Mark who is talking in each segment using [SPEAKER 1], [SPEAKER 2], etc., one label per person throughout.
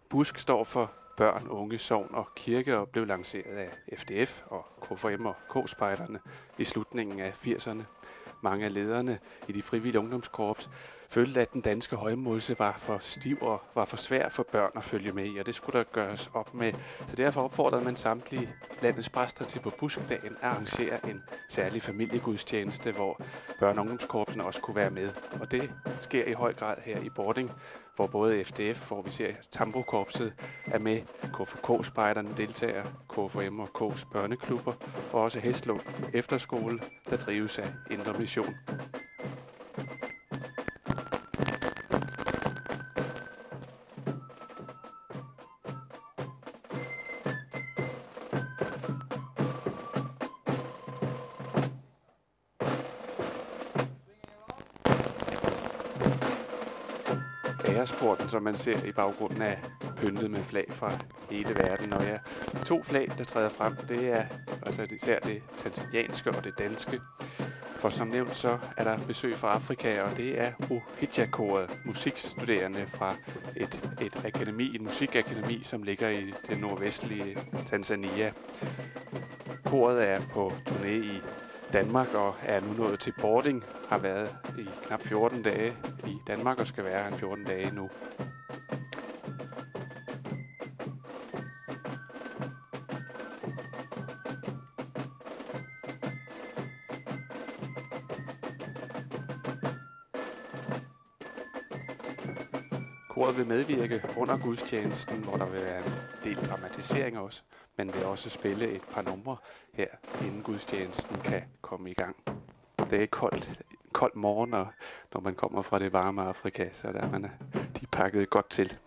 [SPEAKER 1] BUSK står for Børn, Unge, Sogn og Kirke og blev lanceret af FDF og KFM og K-spejderne i slutningen af 80'erne. Mange af lederne i de frivillige ungdomskorps følte, at den danske højmose var for stiv og var for svær for børn at følge med i, og det skulle der gøres op med. Så derfor opfordrede man samtlige landets præster til på BUSK-dagen at arrangere en særlig familiegudstjeneste, hvor børn- og ungdomskorpsene også kunne være med. Og det sker i høj grad her i Bording, hvor både FDF, hvor vi ser Tambo-korpset, er med, KFK-spejderne deltager, KFM og K's børneklubber, og også Hestlund Efterskole, der drives af Indre Mission. Æresporten, som man ser i baggrunden, er pyntet med flag fra hele verden. Og ja, 2 flag, der træder frem, det er altså især det tanzanianske og det danske. For som nævnt, så er der besøg fra Afrika, og det er Ohidja-koret, musikstuderende fra et musikakademi, som ligger i det nordvestlige Tanzania. Koret er på turné i Danmark og er nu nået til Bording, har været i knap 14 dage i Danmark og skal være her 14 dage nu. Koret vil medvirke under gudstjenesten, hvor der vil være en del dramatisering også, men vil også spille et par numre her, inden gudstjenesten kan komme i gang. Det er kold morgen, og når man kommer fra det varme Afrika, så der de er pakket godt til.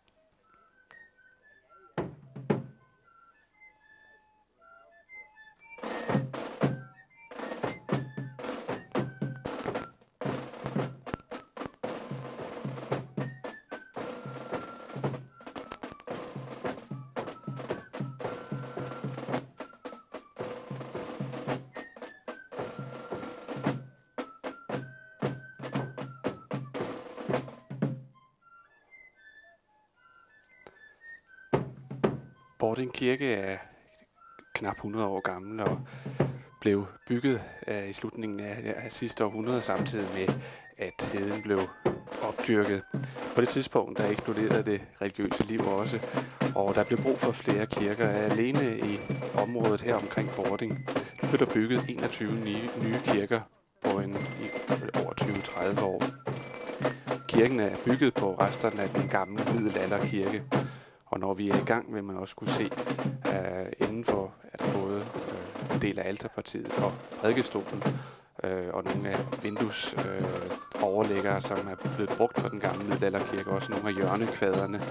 [SPEAKER 1] Bording Kirke er knap 100 år gammel og blev bygget i slutningen af sidste århundrede, samtidig med, at heden blev opdyrket. På det tidspunkt, der eksploderede det religiøse liv også, og der blev brug for flere kirker. Alene i området her omkring Bording blev der bygget 21 nye kirker på i over 20-30 år. Kirken er bygget på resterne af den gamle middelalderkirke. Og når vi er i gang, vil man også kunne se, indenfor er der både en del af alterpartiet og prædikestolen, og nogle af vinduesoverlæggere, som er blevet brugt for den gamle middelalderkirke, også nogle af hjørnekvaderne.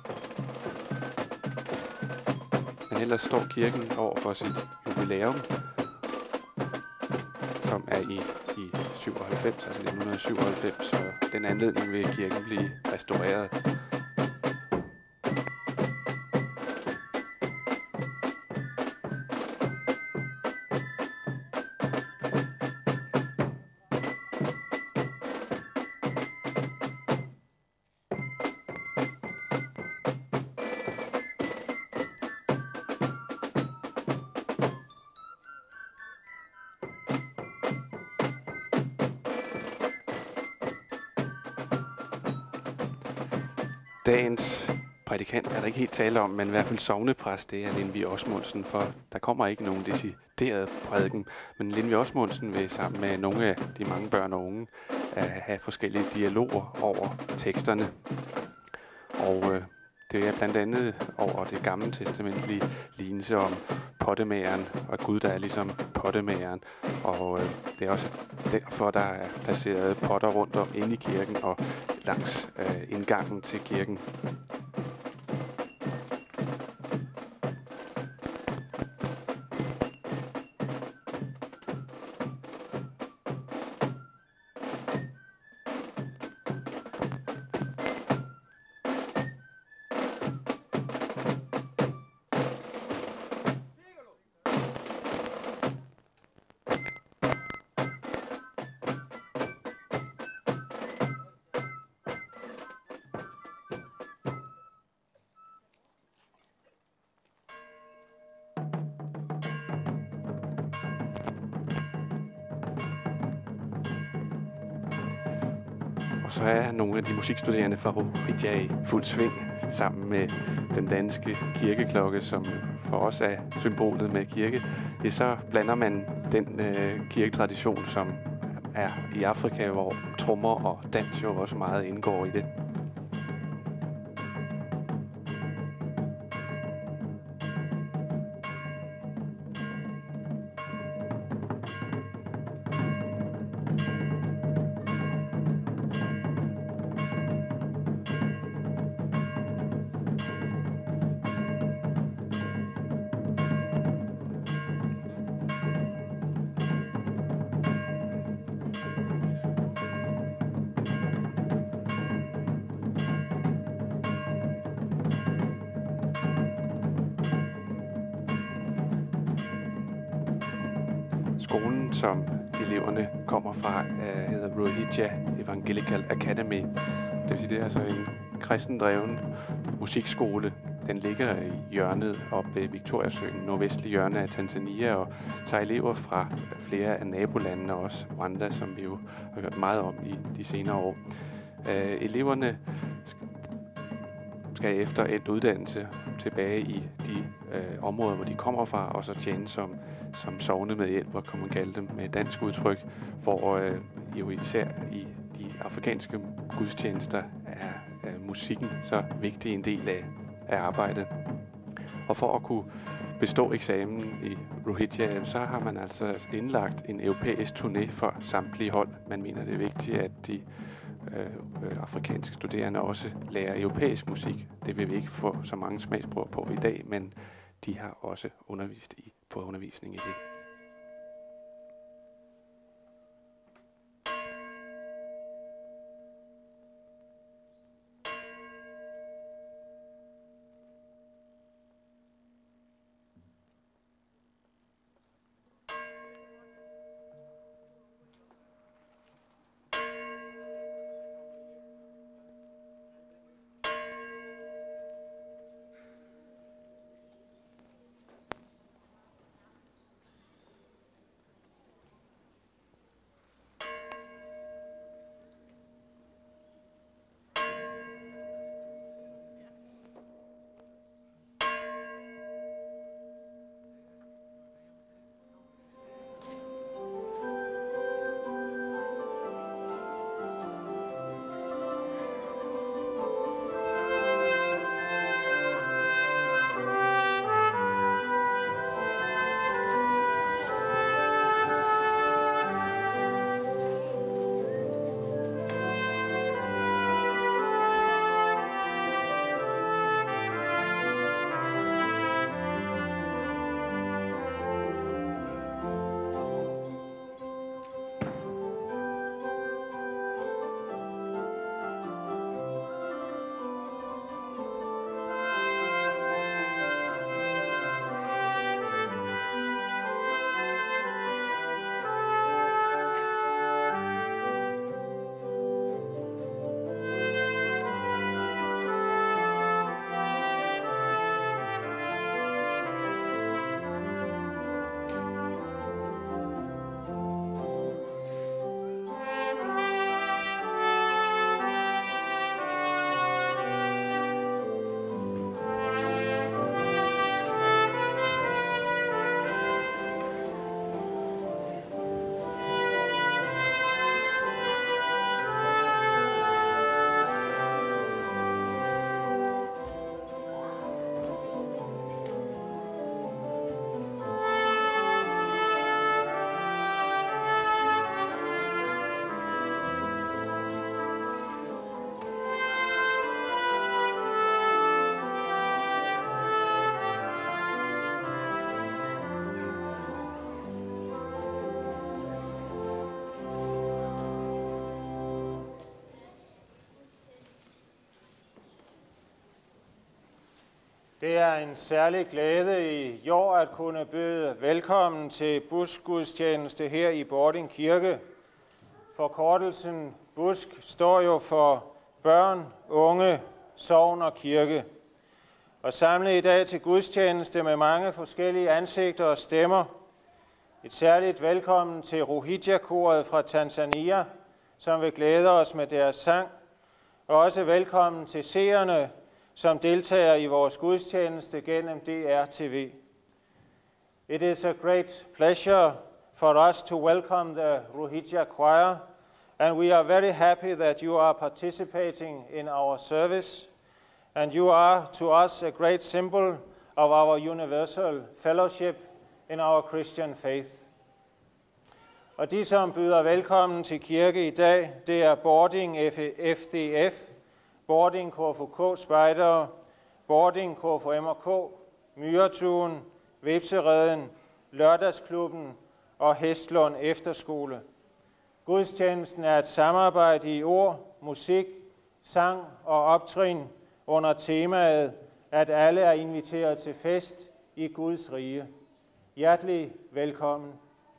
[SPEAKER 1] Men ellers står kirken over for sit jubilæum, som er i 97, altså 1997, og den anledning vil kirken blive restaureret. Dagens prædikant er der ikke helt tale om, men i hvert fald sognepræst, det er Lindvi Osmundsen, for der kommer ikke nogen decideret prædiken. Men Lindvi Osmundsen vil sammen med nogle af de mange børn og unge have forskellige dialoger over teksterne. Og det er blandt andet over det gamle testamentlige lignelse om pottemageren, og Gud, der er ligesom pottemageren. Og det er også derfor, der er placeret potter rundt om inde i kirken og langs indgangen til kirken. så er nogle af de musikstuderende fra Rohidja i fuld sving sammen med den danske kirkeklokke, som for os er symbolet med kirke. Så blander man den kirketradition, som er i Afrika, hvor trommer og dans jo også meget indgår i det. Skolen, som eleverne kommer fra, hedder Rohidja Evangelical Academy. Det vil sige, det er altså en kristendreven musikskole. Den ligger i hjørnet op ved Victoriasøen, nordvestlige hjørne af Tanzania, og tager elever fra flere af nabolandene, også Rwanda, som vi jo har hørt meget om i de senere år. Eleverne skal efter endt uddannelse tilbage i de områder, hvor de kommer fra, og så tjene som sogne med hjælp, og kan man kalde dem med dansk udtryk, hvor jo især i de afrikanske gudstjenester er musikken så vigtig en del af arbejdet. Og for at kunne bestå eksamen i Rohidja, så har man altså indlagt en europæisk turné for samtlige hold. Man mener, det er vigtigt, at de afrikanske studerende også lærer europæisk musik. Det vil vi ikke få så mange smagsprøver på i dag, men de har også fået undervisning i det.
[SPEAKER 2] Det er en særlig glæde i år at kunne byde velkommen til buskgudstjeneste her i Bording Kirke. Forkortelsen BUSK står jo for børn, unge, sogn og kirke. Og samlet i dag til gudstjeneste med mange forskellige ansigter og stemmer. Et særligt velkommen til Rohidja-koret fra Tanzania, som vil glæde os med deres sang. Og også velkommen til seerne, som deltager i vores gudstjeneste gennem DR-TV. It is a great pleasure for us to welcome the Rohijya Choir, and we are very happy that you are participating in our service. And you are to us a great symbol of our universal fellowship in our Christian faith. Og de, som byder velkommen til kirke i dag, det er Bording FDF, Bording KFUK Spejdere, Bording KFUMK, Myretuen, Vepsereden, Lørdagsklubben og Hestlund Efterskole. Gudstjenesten er et samarbejde i ord, musik, sang og optrin under temaet, at alle er inviteret til fest i Guds rige. Hjertelig velkommen.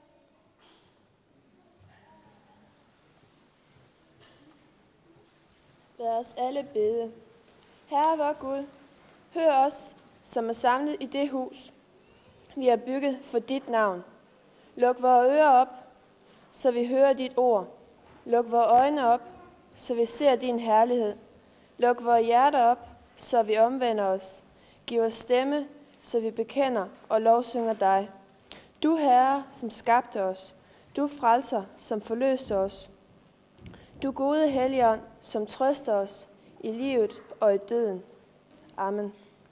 [SPEAKER 3] Lad os alle bede. Herre vor Gud, hør os, som er samlet i det hus, vi har bygget for dit navn. Luk vores ører op, så vi hører dit ord. Luk vores øjne op, så vi ser din herlighed. Luk vores hjerter op, så vi omvender os. Giv os stemme, så vi bekender og lovsynger dig. Du Herre, som skabte os. Du frelser, som forløste os. Du gode Helligånd, som trøster os i livet og i døden. Amen.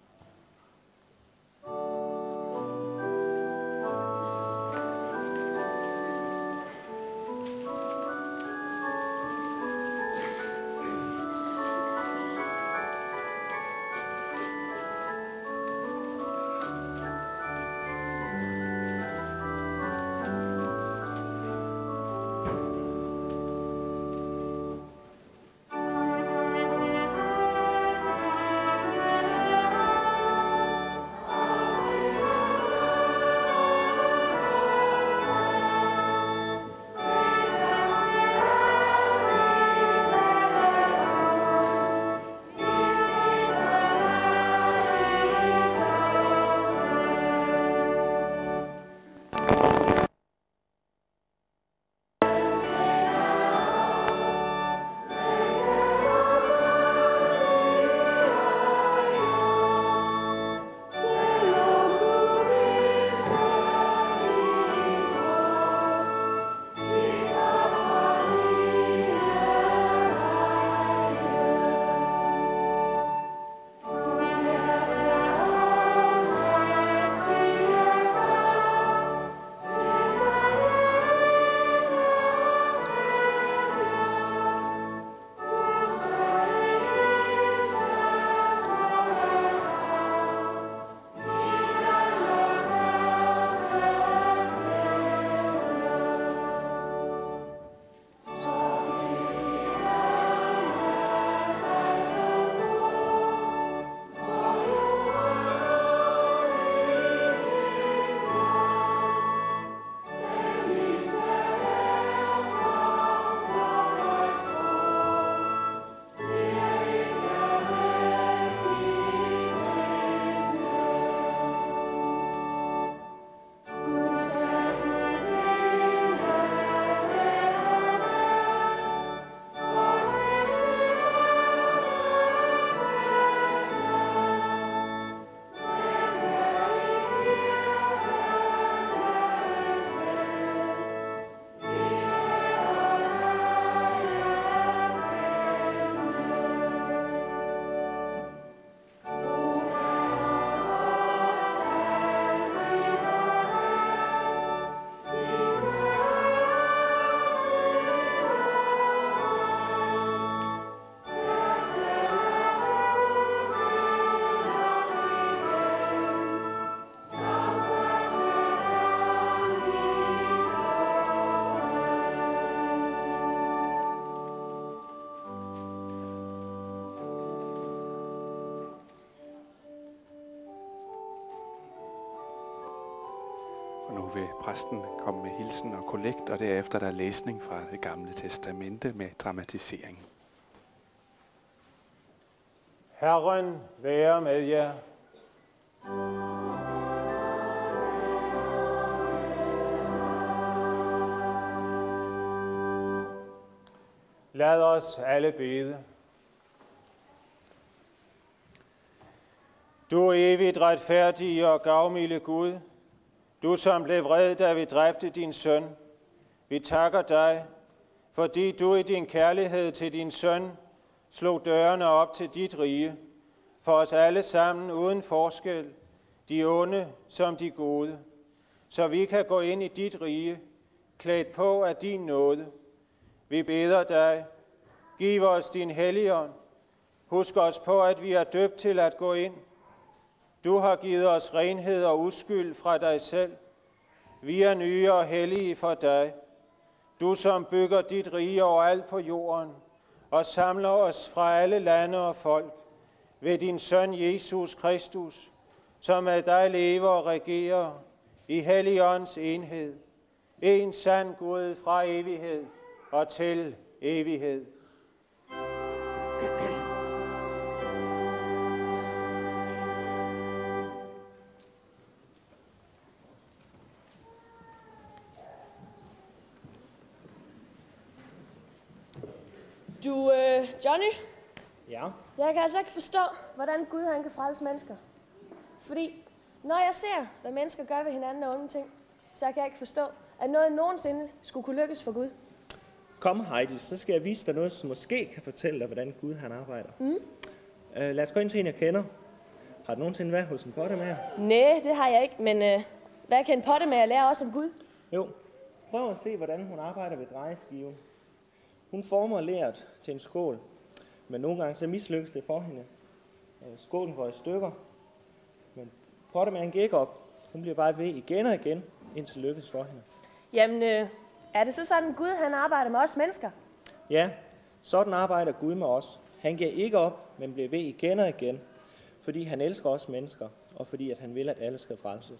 [SPEAKER 1] Og nu vil præsten komme med hilsen og kollekt, og derefter der er læsning fra Det Gamle Testamente med dramatisering.
[SPEAKER 2] Herren være med jer. Lad os alle bede. Du evigt retfærdige og gavmilde Gud, du som blev vred, da vi dræbte din søn, vi takker dig, fordi du i din kærlighed til din søn slog dørene op til dit rige, for os alle sammen uden forskel, de onde som de gode, så vi kan gå ind i dit rige, klædt på af din nåde. Vi beder dig, giv os din Helligånd, husk os på, at vi er døbt til at gå ind. Du har givet os renhed og uskyld fra dig selv. Vi er nye og hellige for dig. Du som bygger dit rige overalt på jorden og samler os fra alle lande og folk ved din søn Jesus Kristus, som med dig lever og regerer i Helligåndens enhed. En sand Gud fra evighed og til evighed.
[SPEAKER 3] Johnny?
[SPEAKER 4] Ja?
[SPEAKER 3] Jeg kan altså ikke forstå, hvordan Gud han kan frelse mennesker. Fordi når jeg ser, hvad mennesker gør ved hinanden og onde ting, så kan jeg ikke forstå, at noget nogensinde skulle kunne lykkes for Gud.
[SPEAKER 4] Kom Heidi, så skal jeg vise dig noget, som måske kan fortælle dig, hvordan Gud han arbejder. Lad os gå ind til en, jeg kender. Har du nogensinde været hos en pottemager?
[SPEAKER 3] Nej, det har jeg ikke, men hvad kan en pottemager lære også om Gud?
[SPEAKER 4] Jo, prøv at se, hvordan hun arbejder ved drejeskiven. Hun former leret til en skål, men nogle gange så mislykkes det for hende. Skålen går i stykker, men pottemageren gik ikke op. Hun bliver bare ved igen og igen, indtil det lykkes for hende.
[SPEAKER 3] Jamen, er det så sådan, at Gud han arbejder med os mennesker?
[SPEAKER 4] Ja, sådan arbejder Gud med os. Han giver ikke op, men bliver ved igen og igen, fordi han elsker os mennesker, og fordi at han vil, at alle skal frelses.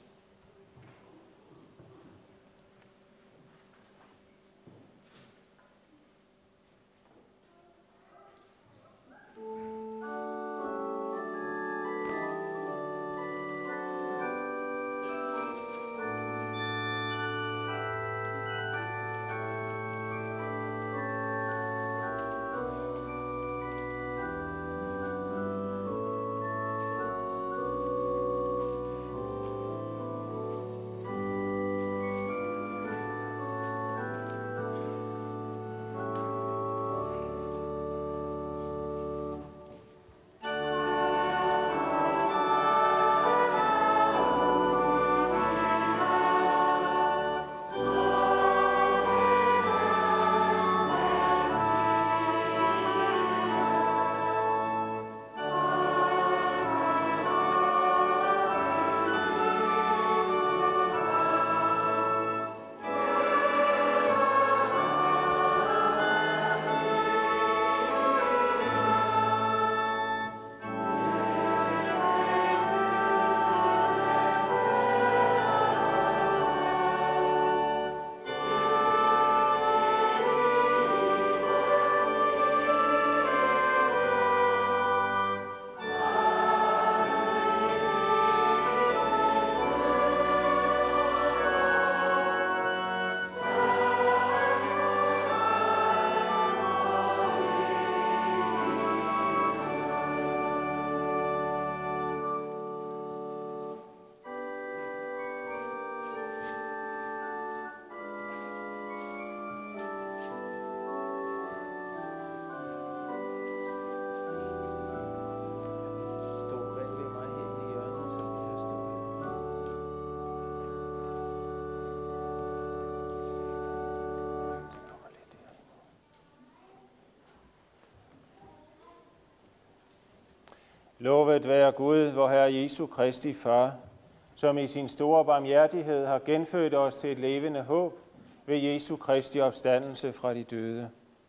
[SPEAKER 2] Lovet være Gud, vor Herre Jesu Kristi Far, som i sin store barmhjertighed har genfødt os til et levende håb ved Jesu Kristi opstandelse fra de døde.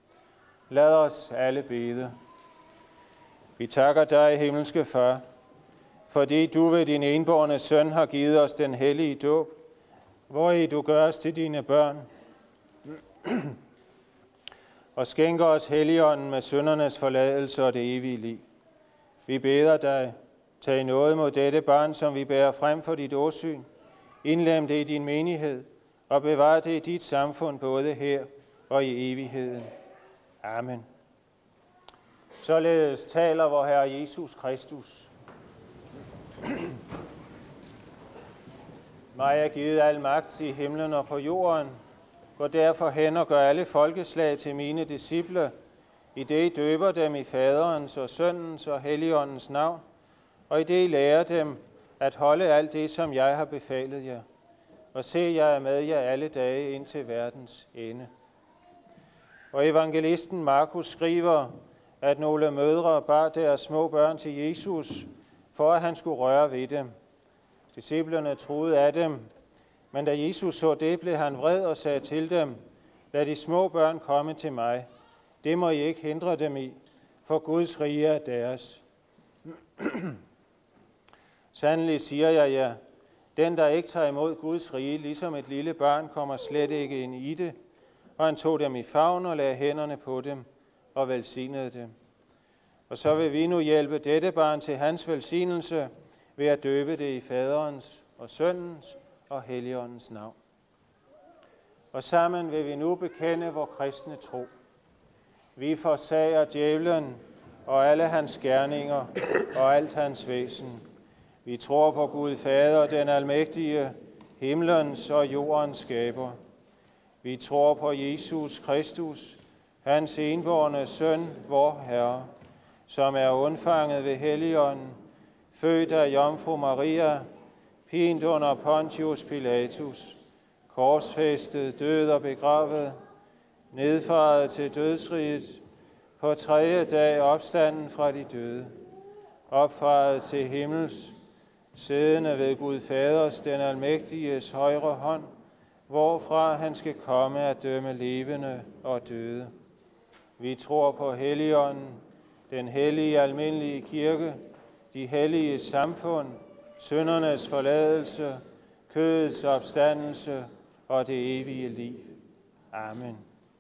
[SPEAKER 2] Lad os alle bede. Vi takker dig, himmelske Far, fordi du ved din enbårne søn har givet os den hellige dåb, hvori du gør os til dine børn, og skænker os Helligånden med syndernes forladelse og det evige liv. Vi beder dig, tag noget mod dette barn, som vi bærer frem for dit åsyn, indlem det i din menighed, og bevar det i dit samfund både her og i evigheden. Amen. Således taler vor Herre Jesus Kristus. Mig er givet al magt i himlen og på jorden. Gå derfor hen og gør alle folkeslag til mine disciple, i det I døber dem i Faderens og Søndens og Helligåndens navn, og i det I lærer dem at holde alt det, som jeg har befalet jer. Og se, jeg er med jer alle dage ind til verdens ende. Og evangelisten Markus skriver, at nogle mødre bar deres små børn til Jesus, for at han skulle røre ved dem. Disciplerne troede af dem, men da Jesus så det, blev han vred og sagde til dem, lad de små børn komme til mig. Det må I ikke hindre dem i, for Guds rige er deres. Sandelig siger jeg jer, den der ikke tager imod Guds rige, ligesom et lille barn, kommer slet ikke ind i det. Og han tog dem i favn og lagde hænderne på dem og velsignede dem. Og så vil vi nu hjælpe dette barn til hans velsignelse ved at døbe det i Faderens og Søndens og Helligåndens navn. Og sammen vil vi nu bekende vor kristne tro. Vi forsager djævlen og alle hans gerninger og alt hans væsen. Vi tror på Gud Fader, den almægtige, himlens og jordens skaber. Vi tror på Jesus Kristus, hans enbårne søn, vor Herre, som er undfanget ved Helligånden, født af Jomfru Maria, pint under Pontius Pilatus, korsfæstet, død og begravet, nedfaret til dødsriget, på 3. dag opstanden fra de døde, opfaret til himmels, siddende ved Gud Faders, den almægtiges højre hånd, hvorfra han skal komme at dømme levende og døde. Vi tror på Helligånden, den hellige almindelige kirke, de hellige samfund, syndernes forladelse, kødets opstandelse og det evige liv. Amen.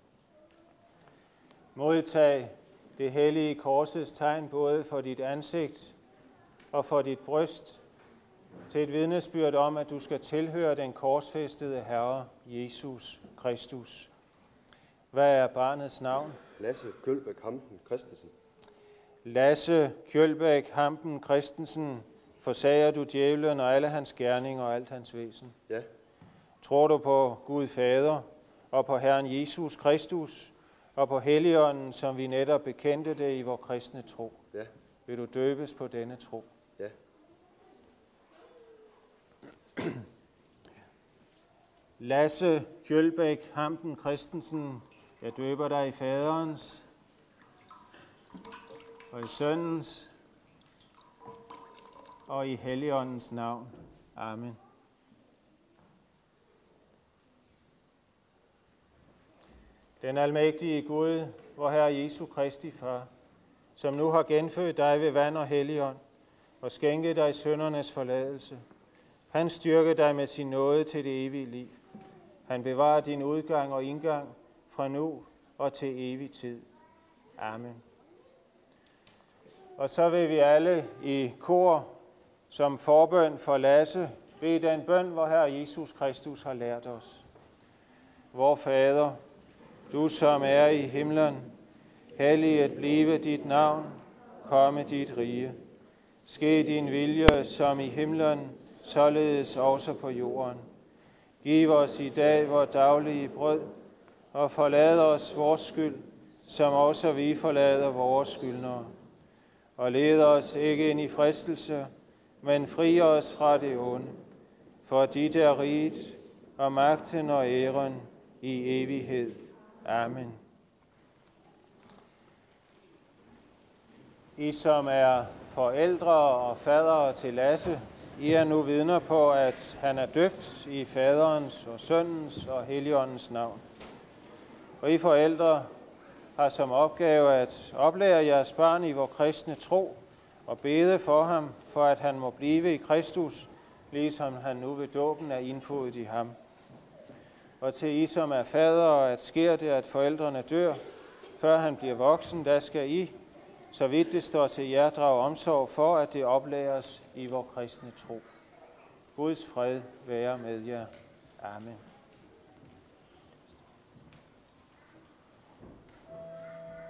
[SPEAKER 2] Modtag det hellige korsets tegn både for dit ansigt og for dit bryst, til et vidnesbyrd om, at du skal tilhøre den korsfæstede Herre, Jesus Kristus. Hvad er barnets navn?
[SPEAKER 5] Lasse Kjølbæk Hampen Christensen.
[SPEAKER 2] Lasse Kjølbæk Hampen Christensen, forsager du djævlen og alle hans gerninger og alt hans væsen?
[SPEAKER 5] Ja.
[SPEAKER 2] Tror du på Gud Fader og på Herren Jesus Kristus og på Helligånden, som vi netop bekendte det i vor kristne tro?
[SPEAKER 5] Ja.
[SPEAKER 2] Vil du døbes på denne tro?
[SPEAKER 5] Ja.
[SPEAKER 2] Lasse Kjølbæk Hampen Christensen, jeg døber dig i Faderens og i Søndens og i Helligåndens navn. Amen. Den almægtige Gud, vor Herre Jesu Kristi Far, som nu har genfødt dig ved vand og Helligånd og skænket dig syndernes forladelse, han styrker dig med sin nåde til det evige liv. Han bevarer din udgang og indgang fra nu og til evig tid. Amen. Og så vil vi alle i kor som forbøn for Lasse bede den bøn, hvor Herre Jesus Kristus har lært os. Vor Fader, du som er i himlen, helliget blive dit navn, komme dit rige. Ske din vilje som i himlen, således også på jorden. Giv os i dag vor daglige brød, og forlad os vores skyld, som også vi forlader vores skyldnere. Og led os ikke ind i fristelse, men fri os fra det onde. For dit er riget, og magten og æren i evighed. Amen. I som er forældre og fadere til Lasse, I er nu vidner på, at han er døbt i Faderens og Søndens og Helligåndens navn. Og I forældre har som opgave at oplære jeres barn i vor kristne tro og bede for ham, for at han må blive i Kristus, ligesom han nu ved dåben er indpodet i ham. Og til I som er fadere, at sker det, at forældrene dør, før han bliver voksen, der skal I, så vidt det står til jer, drage omsorg for, at det oplæres i vor kristne tro. Guds fred være med jer. Amen.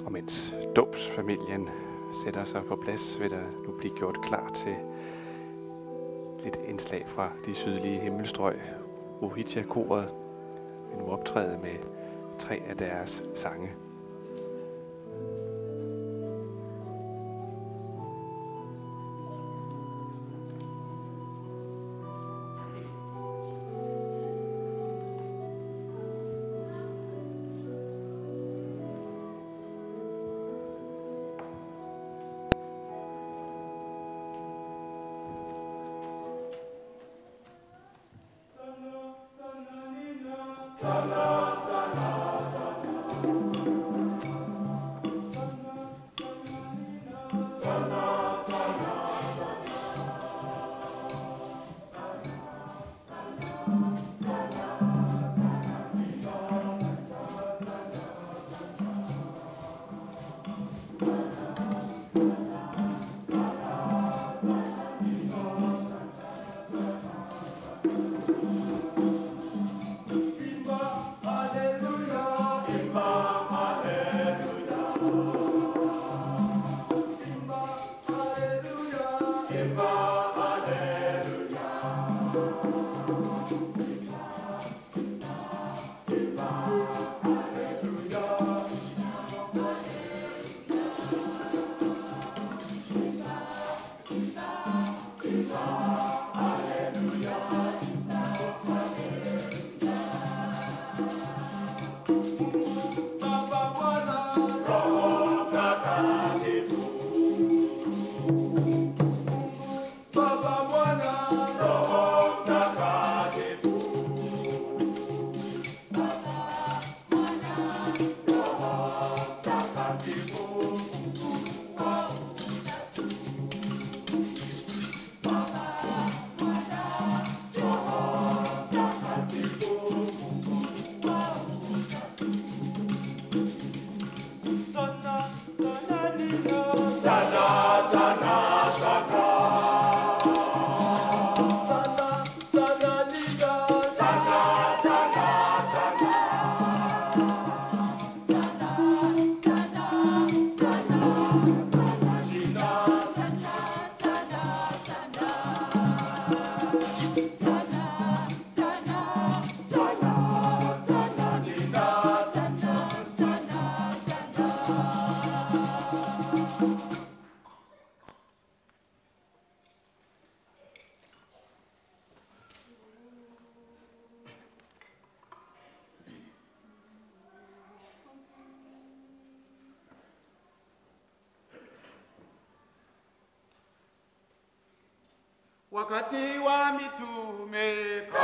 [SPEAKER 1] Og mens dåbsfamilien sætter sig på plads, vil der nu blive gjort klar til lidt indslag fra de sydlige himmelstrøg. Rohitya-koret vil nu optræde med 3 af deres sange.
[SPEAKER 6] Wakati wa mitume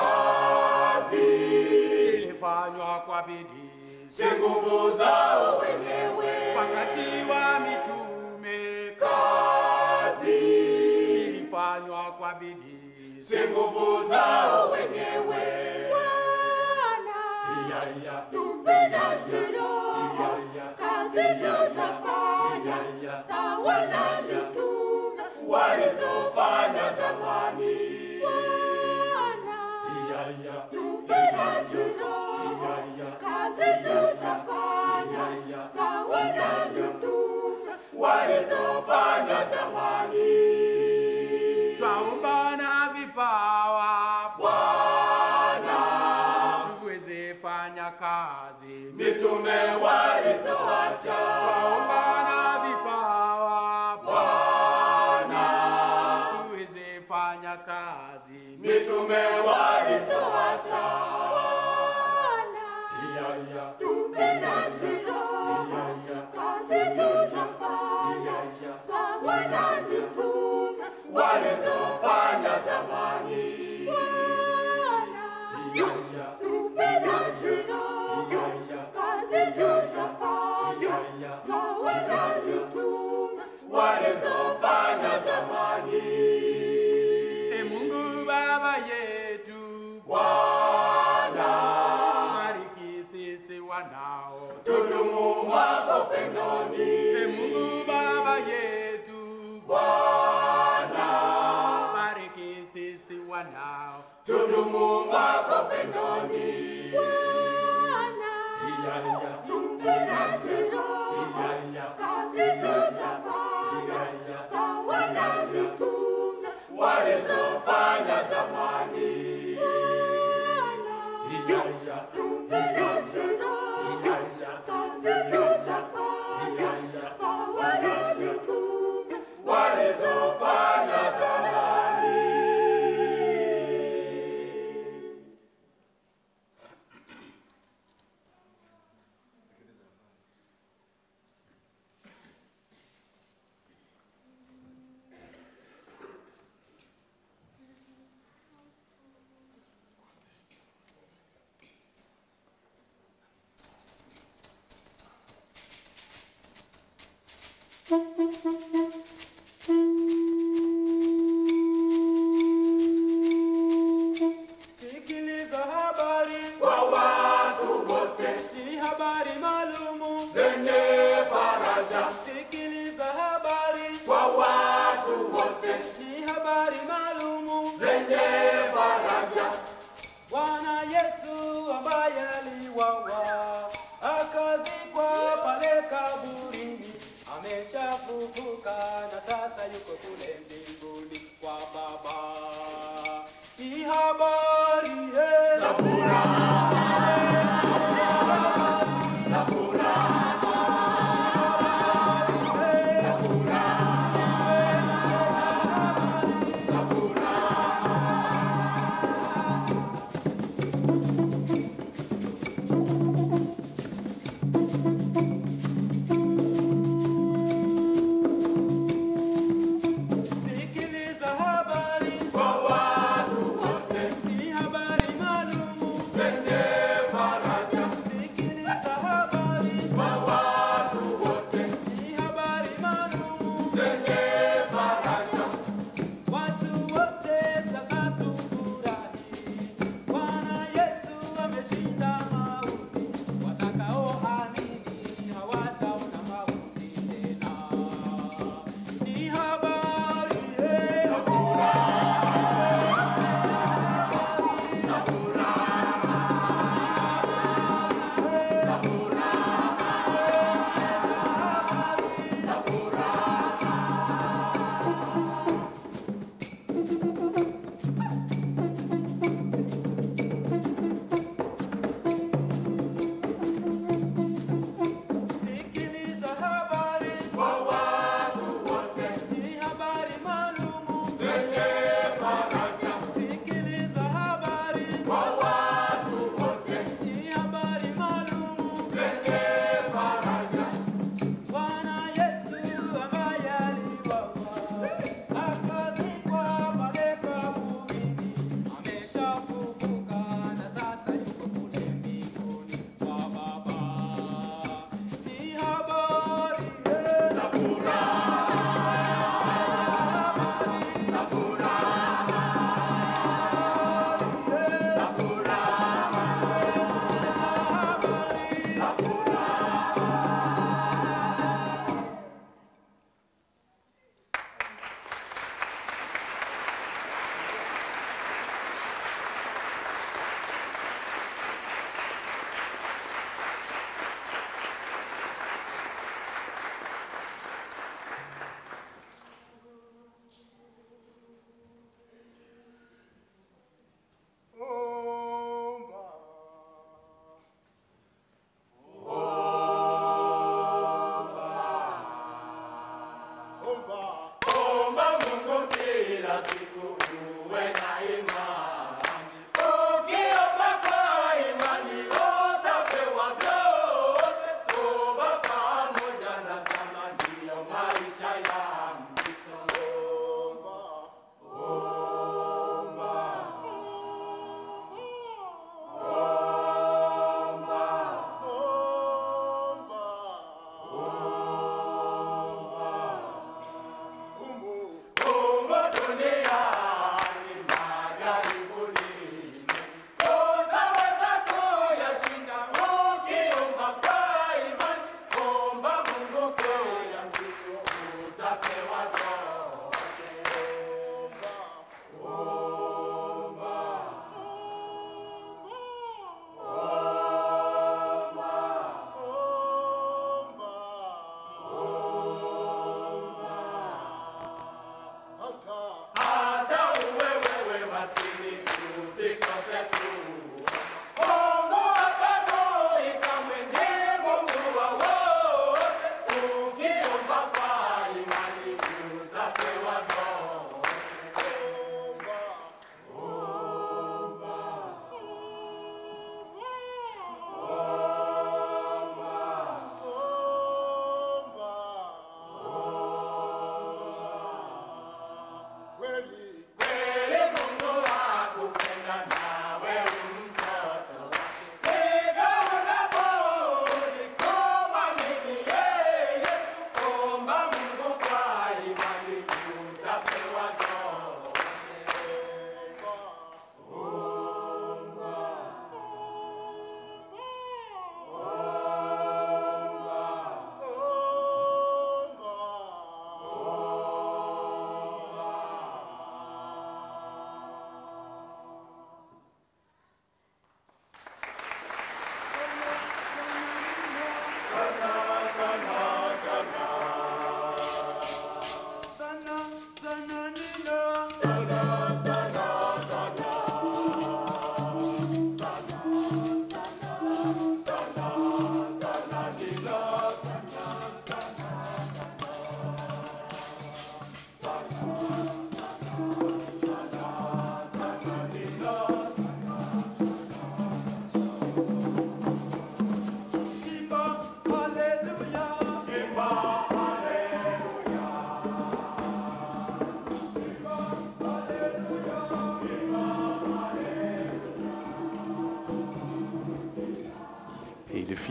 [SPEAKER 6] kazi ilifanywa kwa bidii, si nguvu zao wenyewe. Wakati wa mitume kazi ilifanywa kwa bidii, si nguvu zao wenyewe. Bwana, tupe nasiro, kazi tutafanya sawa na mitume walizofanya zamani. Bwana, tupe nasiro, kazi tutafanya sawa na mitume walizofanya zamani. Twaomba na vipawa Bwana, tuweze fanya kazi mitume walizoacha. Twaomba na vipawa Bwana, tuweze fanya kazi mitume walizoacha. Bwana, tupe nasiro, kazi tutafanya sawa na mitume walizofanya zamani. Bwana, tupe nasiro, kazi tutafanya sawa na mitume walizofanya zamani. E Mungu Baba yetu, Bwana, bariki sisi wanao, tudumu mwako pendoni. E Mungu Baba yetu, Bwana, bariki sisi wanao, tudumu mwako pendoni. Bwana, tupe nasiro, walizofanya zamani.
[SPEAKER 7] Sikiliza habari
[SPEAKER 6] Kwa watu wote
[SPEAKER 7] ni habari maalumu
[SPEAKER 6] zenye faraja,
[SPEAKER 7] sikiliza habari
[SPEAKER 6] kwa watu wote
[SPEAKER 7] ni habari maalumu
[SPEAKER 6] zenye faraja.
[SPEAKER 7] Bwana Yesu ambaye aliwawa akazikwa pale kaburini ameshafufuka na sasa yuko kule mbinguni kwa Baba. Ni habari
[SPEAKER 6] Na furaha, na furaha, na furaha, na furaha.
[SPEAKER 7] sikiliza habari
[SPEAKER 6] Kwa watu wote
[SPEAKER 7] ni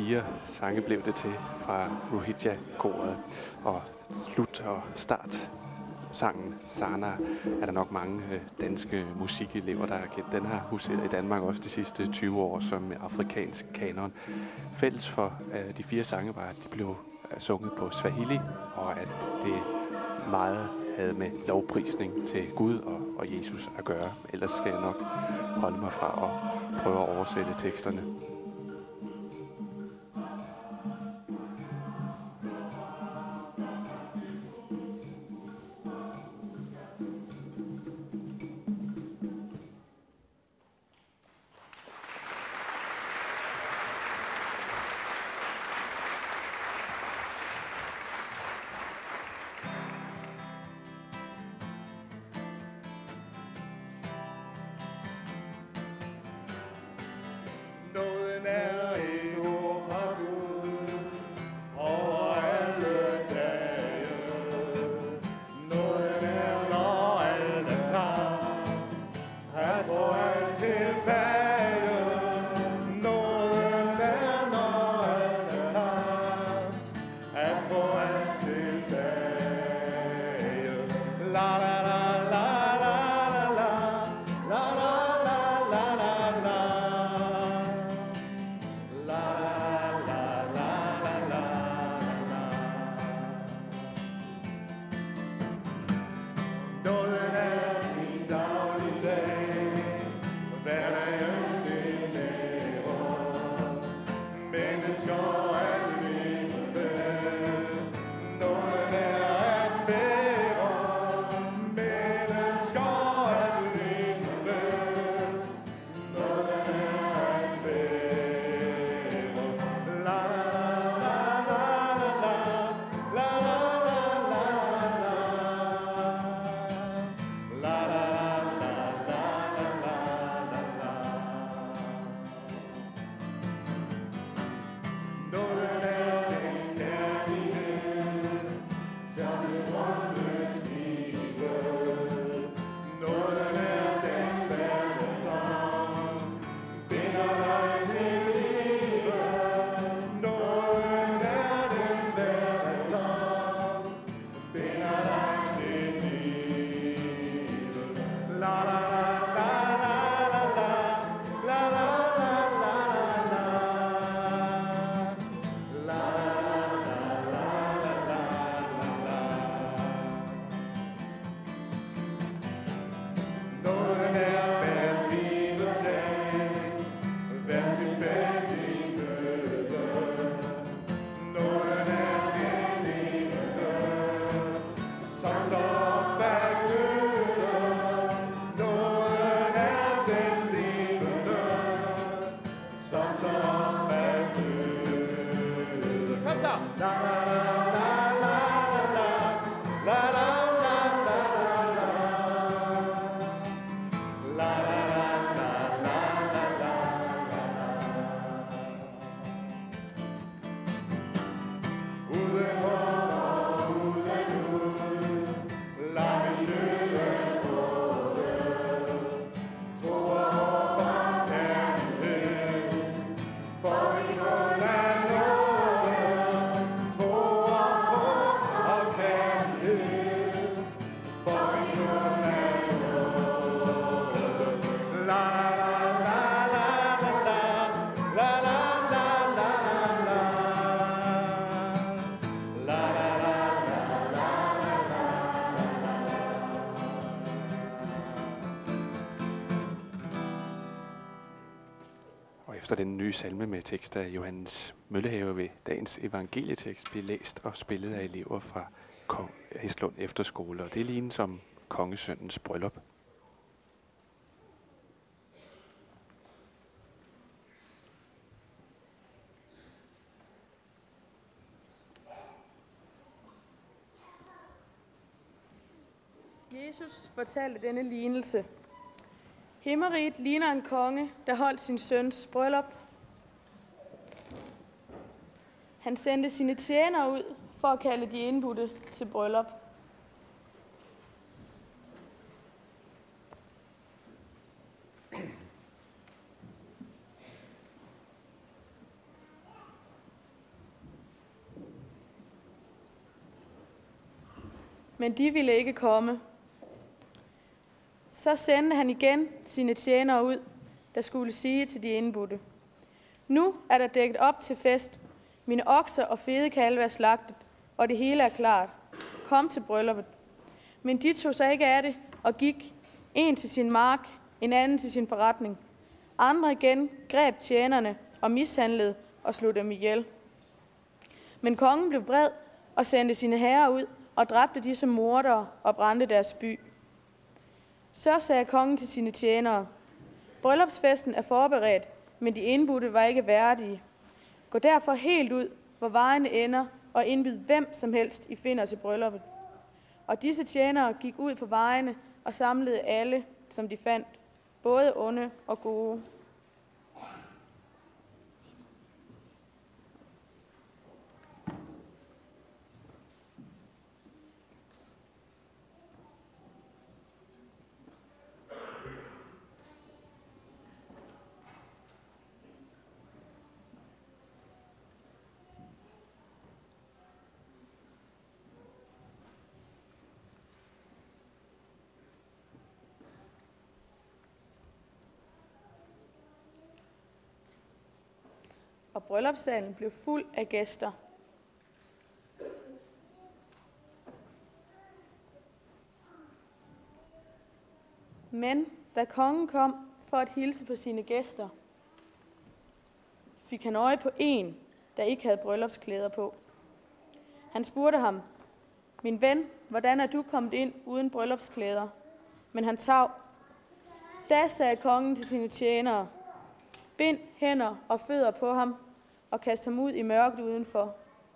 [SPEAKER 1] 4 sange blev det til fra Rohingya-koret. Og slut- og start sangen Sana er der nok mange danske musikelever, der har kendt. Den har huseret i Danmark også de sidste 20 år som afrikansk kanon. Fælles for de 4 sange var, at de blev sunget på Swahili, og at det meget havde med lovprisning til Gud og Jesus at gøre. Ellers skal jeg nok holde mig fra at prøve at oversætte teksterne.
[SPEAKER 6] Nåden er et ord fra Gud over alle dage. Nåden er, når alt er tabt, han får alt tilbage. Nåden er, når alt er tabt, han får alt tilbage. La la la la la la la la la la la la. Nåden er din dagligdag, hverdagen din lærer, mennesker at leve med. Nåden er at bære, mennesker at leve med. Nåden er at bære. La la la la la la la la la la. La la la la la la la. Nåden er den kærlighed, som en åndes liv. Nåden er den værne, som binder dig til livet. Nåden er den værne, som binder dig til livet. La la la la la la la la la la la la. La la la la la la. Nåden er hver lille dag, hver tilfældig møde. Nåden er den levende, som står op af døden. Nåden er den levende, som står op af døden. Kom så! La la la la la la la la la la la la. La la la la la la la la. Uden håb og uden Gud, lad min døden både. Tro og håb og kærlighed, for vi kun er nåde. Tro og håb og kærlighed, for vi kun er nåde. La la la la la la la la la la la la. La la la la la la la
[SPEAKER 1] Og efter den nye salme med tekst af Johannes Møllehave vil dagens evangelietekst blive læst og spillet af elever fra Hestlund Efterskole, og det er lige som kongesønnens bryllup.
[SPEAKER 3] Jesus fortalte denne lignelse. Himmeriget ligner en konge, der holdt sin søns bryllup. Han sendte sine tjenere ud for at kalde de indbudte til bryllup.
[SPEAKER 8] men de ville ikke komme. Så sendte han igen sine tjenere ud, der skulle sige til de indbudte: Nu er der dækket op til fest. Mine okser og fede kalve er slagtet, og det hele er klart. Kom til brylluppet. Men de tog sig ikke af det og gik, en til sin mark, en anden til sin forretning. Andre igen greb tjenerne og mishandlede og slog dem ihjel. Men kongen blev vred og sendte sine herrer ud og dræbte disse mordere og brændte deres by. Så sagde kongen til sine tjenere: Bryllupsfesten er forberedt, men de indbudte var ikke værdige. Gå derfor helt ud, hvor vejene ender, og indbyd hvem som helst I finder til brylluppet. Og disse tjenere gik ud på vejene og samlede alle, som de fandt, både onde og gode. Og bryllupssalen blev fuld af gæster. Men da kongen kom for at hilse på sine gæster, fik han øje på en, der ikke havde bryllupsklæder på. Han spurgte ham: Min ven, hvordan er du kommet ind uden bryllupsklæder? Men han tav. Da sagde kongen til sine tjenere: Bind hænder og fødder på ham, og kast ham ud i mørket udenfor.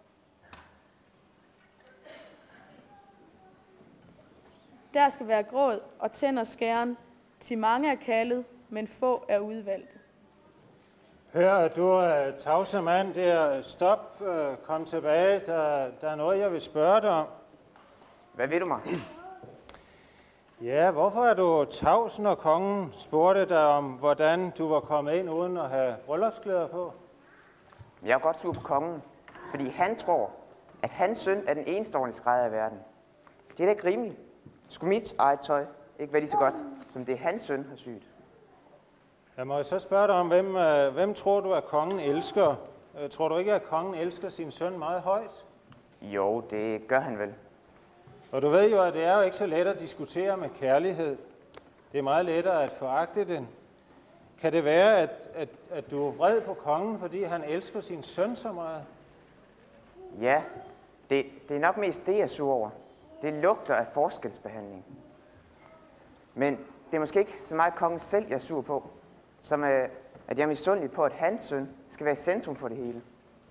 [SPEAKER 8] Der skal være gråd og tænder skæren, til mange er kaldet, men få er udvalgte.
[SPEAKER 2] Hør, du tavse mand der. Stop, kom tilbage. Der er noget, jeg vil spørge dig om.
[SPEAKER 9] Hvad ved du mig?
[SPEAKER 2] Ja, hvorfor er du tavs, når kongen spurgte dig om, hvordan du var kommet ind uden at have bryllupsklæder på?
[SPEAKER 9] Jeg er godt sur på kongen, fordi han tror, at hans søn er den eneste ordentlige skrædder i verden. Det er da ikke rimeligt. Skulle mit eget tøj ikke være lige så godt, som det hans søn har syet?
[SPEAKER 2] Jeg må så spørge dig om, hvem tror du, at kongen elsker? Tror du ikke, at kongen elsker sin søn meget højt?
[SPEAKER 9] Jo, det gør han vel.
[SPEAKER 2] Og du ved jo, at det er jo ikke så let at diskutere med kærlighed. Det er meget lettere at foragte den. Kan det være, at du er vred på kongen, fordi han elsker sin søn så meget?
[SPEAKER 9] Ja, det er nok mest det, jeg er sur over. Det lugter af forskelsbehandling. Men det er måske ikke så meget kongen selv, jeg er sur på, som at jeg er misundelig på, at hans søn skal være centrum for det hele.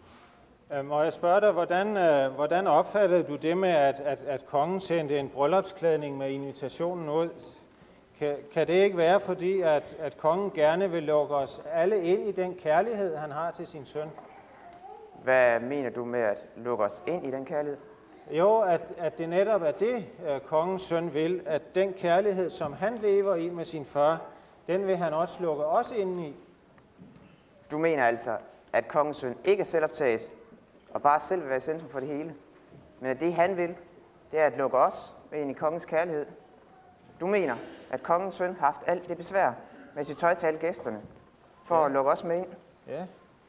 [SPEAKER 2] Må jeg spørge dig, hvordan opfattede du det med, at kongen sendte en bryllupsklædning med invitationen ud? Kan det ikke være, fordi at kongen gerne vil lukke os alle ind i den kærlighed, han har til sin søn?
[SPEAKER 9] Hvad mener du med at lukke os ind i den kærlighed?
[SPEAKER 2] Jo, at det netop er det, kongens søn vil, at den kærlighed, som han lever i med sin far, den vil han også lukke os ind i.
[SPEAKER 9] Du mener altså, at kongens søn ikke er selvoptaget, og bare selv vil være centrum for det hele, men at det han vil, det er at lukke os ind i kongens kærlighed. Du mener, at kongens søn har haft alt det besvær med sit tøj til alle gæsterne, for at lukke os med ind?
[SPEAKER 2] Ja.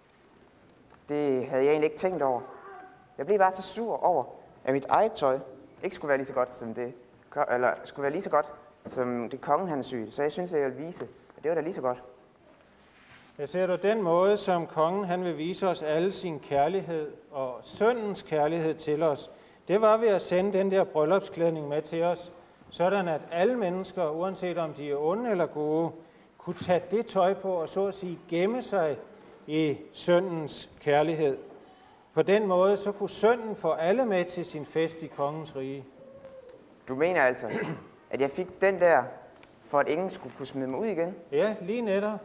[SPEAKER 9] Det havde jeg egentlig ikke tænkt over. Jeg blev bare så sur over, at mit eget tøj ikke skulle være lige så godt som det, eller skulle være lige så godt som det kongen han syede. Så jeg synes, at jeg vil vise, at det var da lige så godt.
[SPEAKER 2] Jeg ser du den måde, som kongen han vil vise os alle sin kærlighed og søndens kærlighed til os. Det var ved at sende den der bryllupsklædning med til os, sådan at alle mennesker, uanset om de er onde eller gode, kunne tage det tøj på og så at sige gemme sig i søndens kærlighed. På den måde så kunne sønnen få alle med til sin fest i kongens rige.
[SPEAKER 9] Du mener altså, at jeg fik den der, for at ingen skulle kunne smide mig ud igen?
[SPEAKER 2] Ja, lige netop.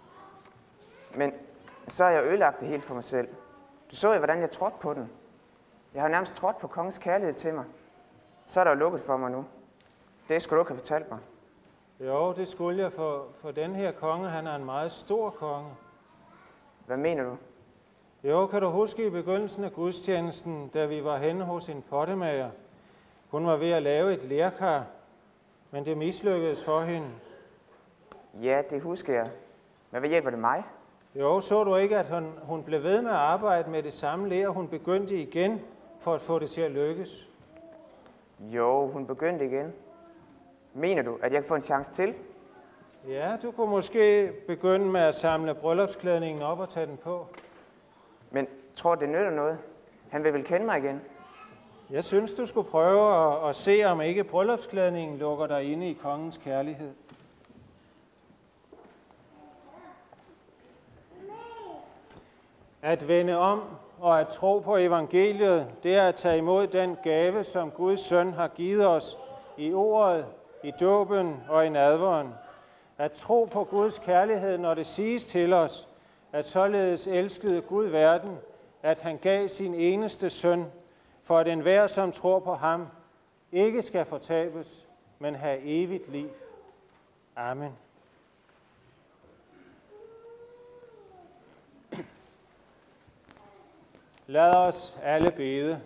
[SPEAKER 9] Men så har jeg ødelagt det helt for mig selv. Du så jo, hvordan jeg trådte på den. Jeg har nærmest trådt på kongens kærlighed til mig. Så er der jo lukket for mig nu. Det skulle du ikke have fortalt mig.
[SPEAKER 2] Jo, det skulle jeg, for den her konge, han er en meget stor konge.
[SPEAKER 9] Hvad mener du?
[SPEAKER 2] Jo, kan du huske i begyndelsen af gudstjenesten, da vi var henne hos en pottemager? Hun var ved at lave et lerkar, men det mislykkedes for hende.
[SPEAKER 9] Ja, det husker jeg. Men hvad hjælper det mig?
[SPEAKER 2] Jo, så du ikke, at hun blev ved med at arbejde med det samme ler, hun begyndte igen for at få det til at lykkes?
[SPEAKER 9] Jo, hun begyndte igen. Mener du, at jeg kan få en chance til?
[SPEAKER 2] Ja, du kunne måske begynde med at samle bryllupsklædningen op og tage den på.
[SPEAKER 9] Men tror du, det nytter noget? Han vil vel kende mig igen?
[SPEAKER 2] Jeg synes, du skulle prøve at se, om ikke bryllupsklædningen lukker dig inde i kongens kærlighed. At vende om og at tro på evangeliet, det er at tage imod den gave, som Guds søn har givet os i ordet, i dåben og i nadveren. At tro på Guds kærlighed, når det siges til os, at således elskede Gud verden, at han gav sin eneste søn, for at enhver, som tror på ham, ikke skal fortabes, men have evigt liv. Amen. Lad os alle bede.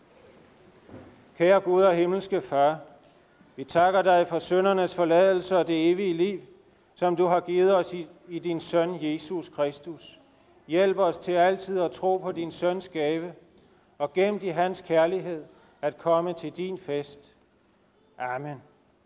[SPEAKER 2] Kære Gud og himmelske Far, vi takker dig for syndernes forladelse og det evige liv, som du har givet os i din søn Jesus Kristus. Hjælp os til altid at tro på din søns gave, og gemt i hans kærlighed at komme til din fest. Amen.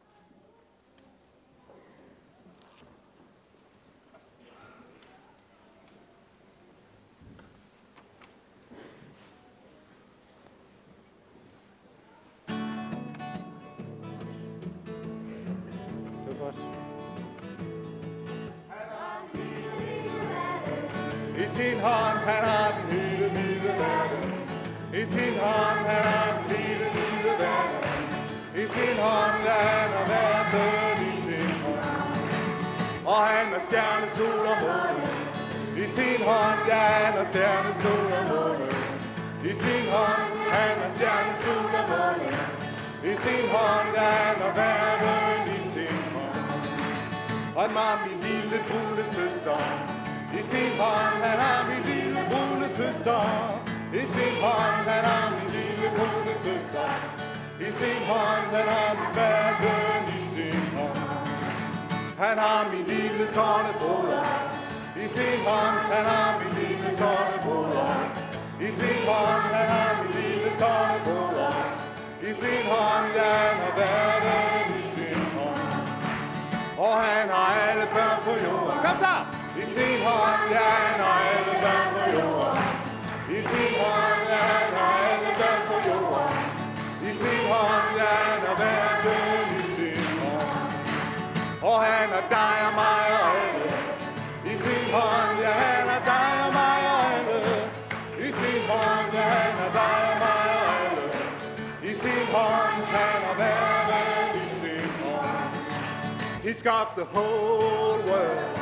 [SPEAKER 6] I sin hånd han har den hele verden. I sin hånd han har den hele verden. I sin hånd land og verden i sin hånd. Og han er stjerne, sol og måne. I sin hånd, ja, han er stjerne, sol og måne. I sin hånd, han er stjerne, sol og måne. I sin hånd, ja, han er verden i sin hånd. Og mig, min lille brune søster. I sin hånd, han har min lille brune søster. I sin hånd, han har min lille brune søster. I sin hånd, han har min verden i sin hånd. Han har min lille sorte broder. I sin hånd, han har min lille sorte broder. I sin hånd, han har min lille sorte broder. I sin hånd, han har verden i sin hånd. Og han har alle børn på jorden. Kom så! I sin hånd, ja, han har alle børn på jorden. I sin hånd, ja, han har alle børn på jorden. I sin hånd, ja, han har verden i sin hånd. Og han har dig og mig og alle. I sin hånd, ja, han har dig og mig og alle. I sin hånd, ja, han har dig og mig og alle. I sin hånd, han har verden i sin hånd. He's got the whole world.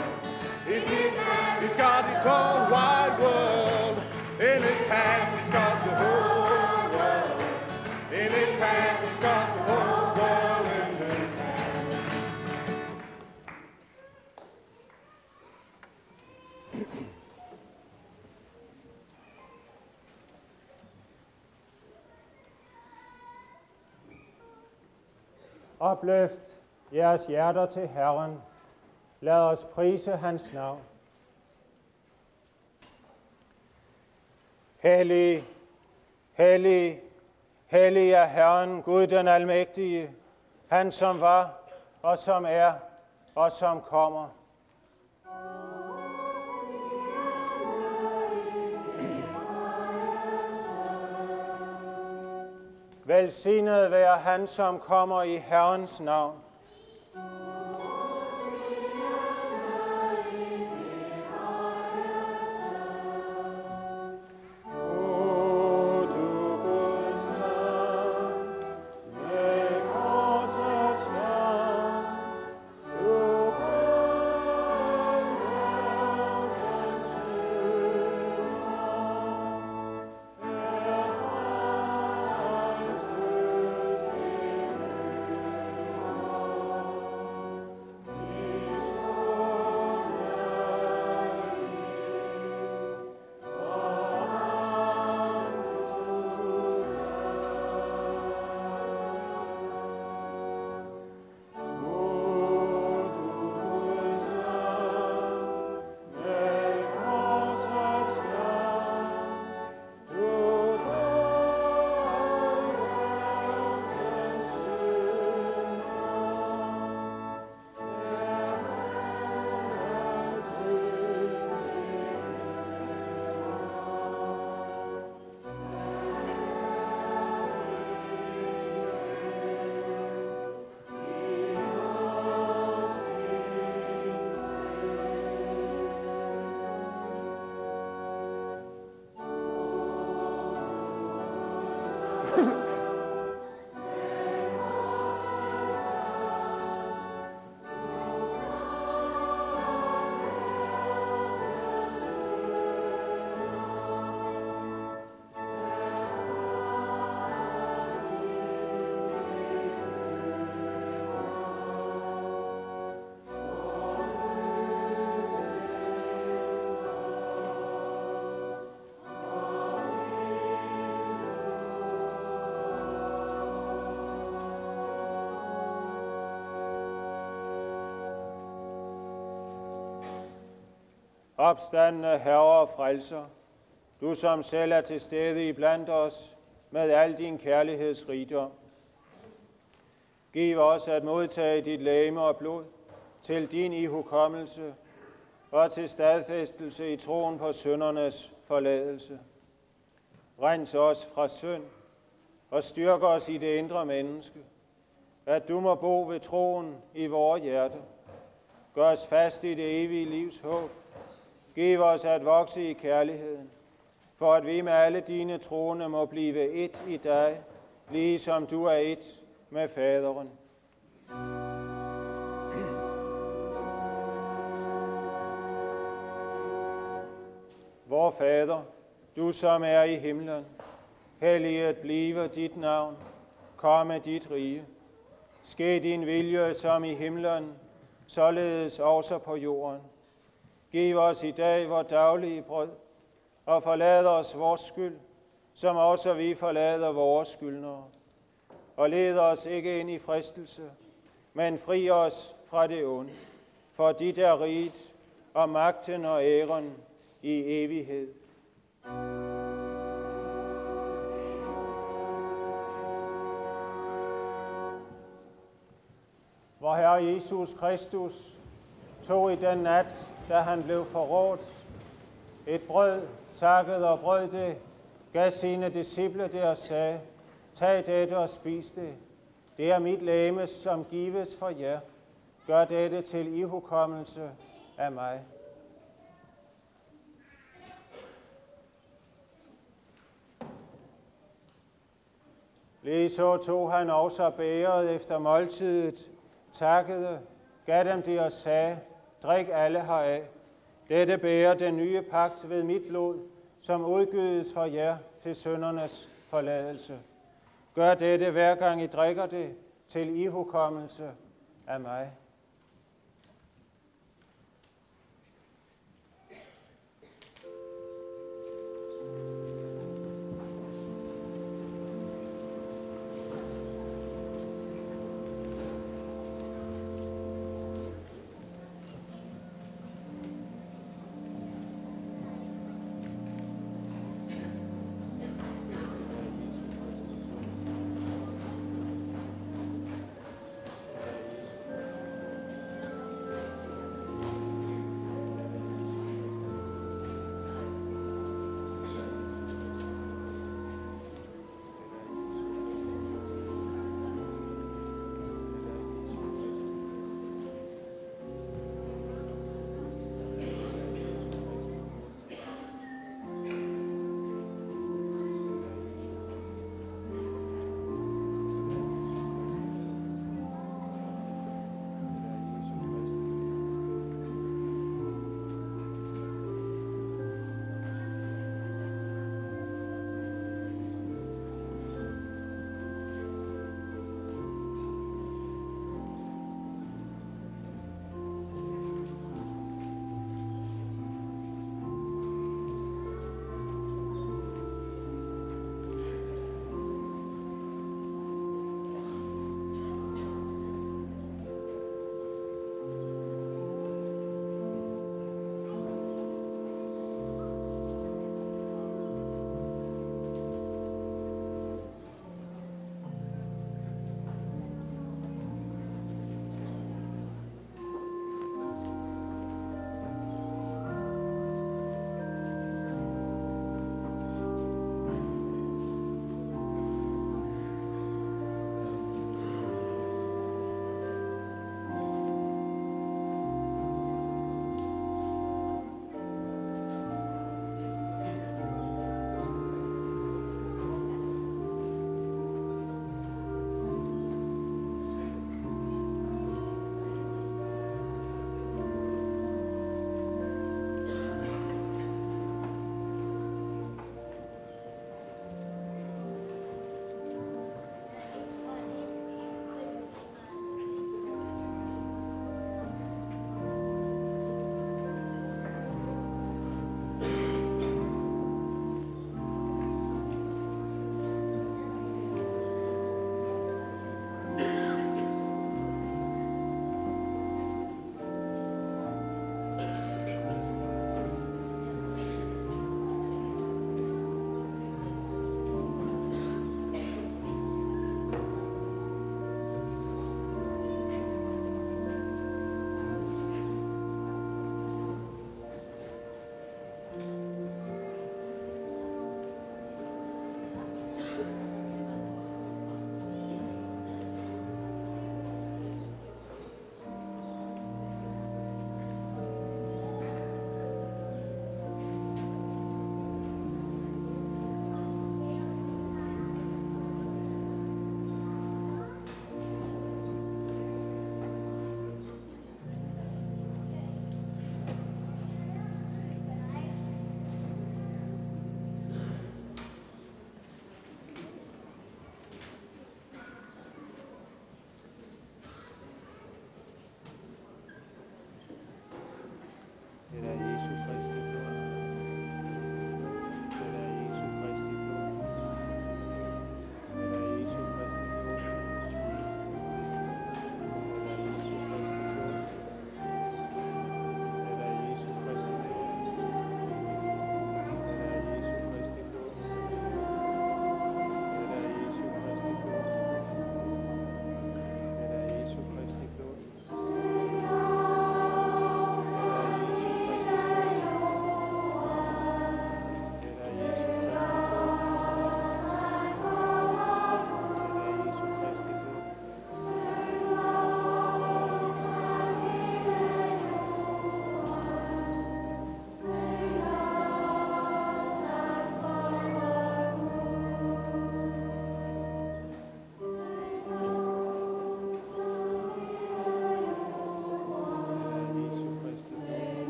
[SPEAKER 6] He's got this whole wide world in his hands. He's got the whole world in his hands. He's got the whole world in his hands.
[SPEAKER 2] Opløft jeres hjerter til Herren. Lad os prise hans navn. Hellig, hellig, hellig er Herren, Gud den almægtige, han som var, og som er, og som kommer. Velsignet være han, som kommer i Herrens navn. opstandne Herre og Frelser, du som selv er til stede iblandt os med al din kærlighedsrigdom. Giv os at modtage dit legeme og blod til din ihukommelse og til stadfæstelse i troen på syndernes forladelse. Rens os fra synd og styrk os i det indre menneske, at du må bo ved troen i vores hjerte. Gør os fast i det evige livs håb. Giv os at vokse i kærligheden, for at vi med alle dine troende må blive et i dig, ligesom du er et med Faderen. Vor Fader, du som er i himlen, helliget blive dit navn, komme dit rige. Ske din vilje som i himlen, således også på jorden. Giv os i dag vor daglige brød, og forlad os vores skyld, som også vi forlader vores skyldnere. Og led os ikke ind i fristelse, men fri os fra det onde. For dit er riget, og magten og æren i evighed. Vor Herre Jesus Kristus tog i den nat, da han blev forrådt, et brød, takkede og brød det, gav sine disciple det og sagde, tag dette og spis det. Det er mit legeme, som gives for jer. Gør dette til ihukommelse af mig. Ligeså tog han også bægeret efter måltidet, takkede, gav dem det og sagde, drik alle heraf. Dette bærer den nye pagt ved mit blod, som udgydes for jer til syndernes forladelse. Gør dette hver gang I drikker det til ihukommelse af mig.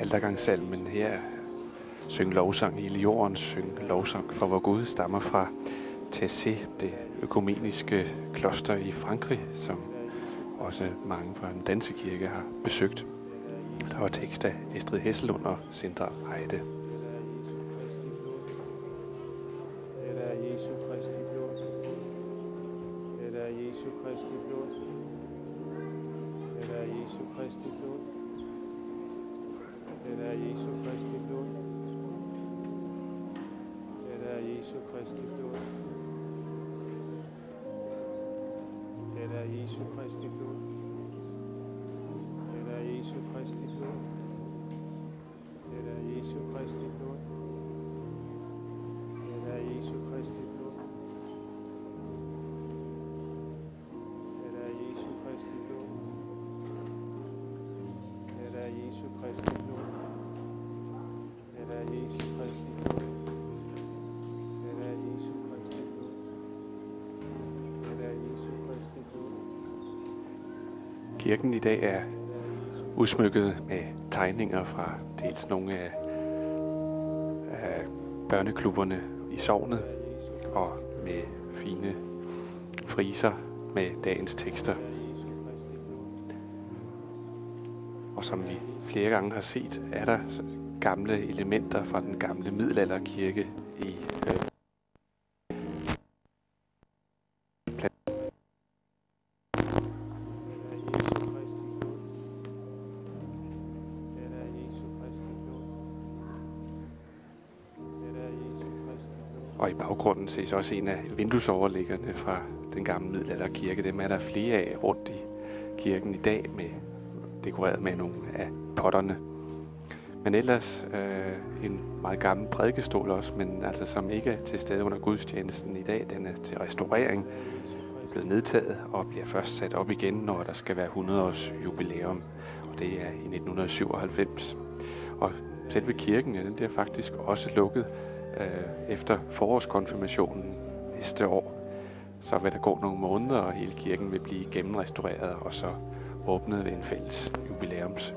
[SPEAKER 1] altergangssalmen her, Syng lovsang hele jorden, syng lovsang for vor Gud, stammer fra Taizé, det økumeniske kloster i Frankrig, som også mange fra den danske kirke har besøgt. Der var tekst af Estrid Hesselund og Sindre Eide.
[SPEAKER 2] Jesu Kristi blod. Det er Jesu Kristi blod. Det er Jesu Kristi blod. Det er Jesu Kristi blod. Det er Jesu Kristi blod. Det er Jesu Kristi blod. Det er Jesu Kristi blod. Det er Jesu Kristi blod. Det er Jesu Kristi blod. Det er Jesu Kristi blod. Det er Jesu Kristi blod. Det er Jesu Kristi blod. Det er Jesu Kristi blod. Det er Jesu Kristi blod.
[SPEAKER 1] Kirken i dag er udsmykket med tegninger fra dels nogle af børneklubberne i sognet, og med fine friser med dagens tekster. Og som vi flere gange har set, er der gamle elementer fra den gamle middelalderkirke i Og i baggrunden ses også en af vinduesoverliggerne fra den gamle middelalderkirke. Dem er der flere af rundt i kirken i dag, med dekoreret med nogle af potterne. Men ellers en meget gammel prædikestol også, men altså som ikke er til stede under gudstjenesten i dag. Den er til restaurering, blevet nedtaget og bliver først sat op igen, når der skal være 100 års jubilæum. Og det er i 1997. Og selve kirken, ja, den bliver faktisk også lukket efter forårskonfirmationen næste år. Så vil der gå nogle måneder, og hele kirken vil blive gennemrestaureret og så åbnet ved en fælles jubilæums.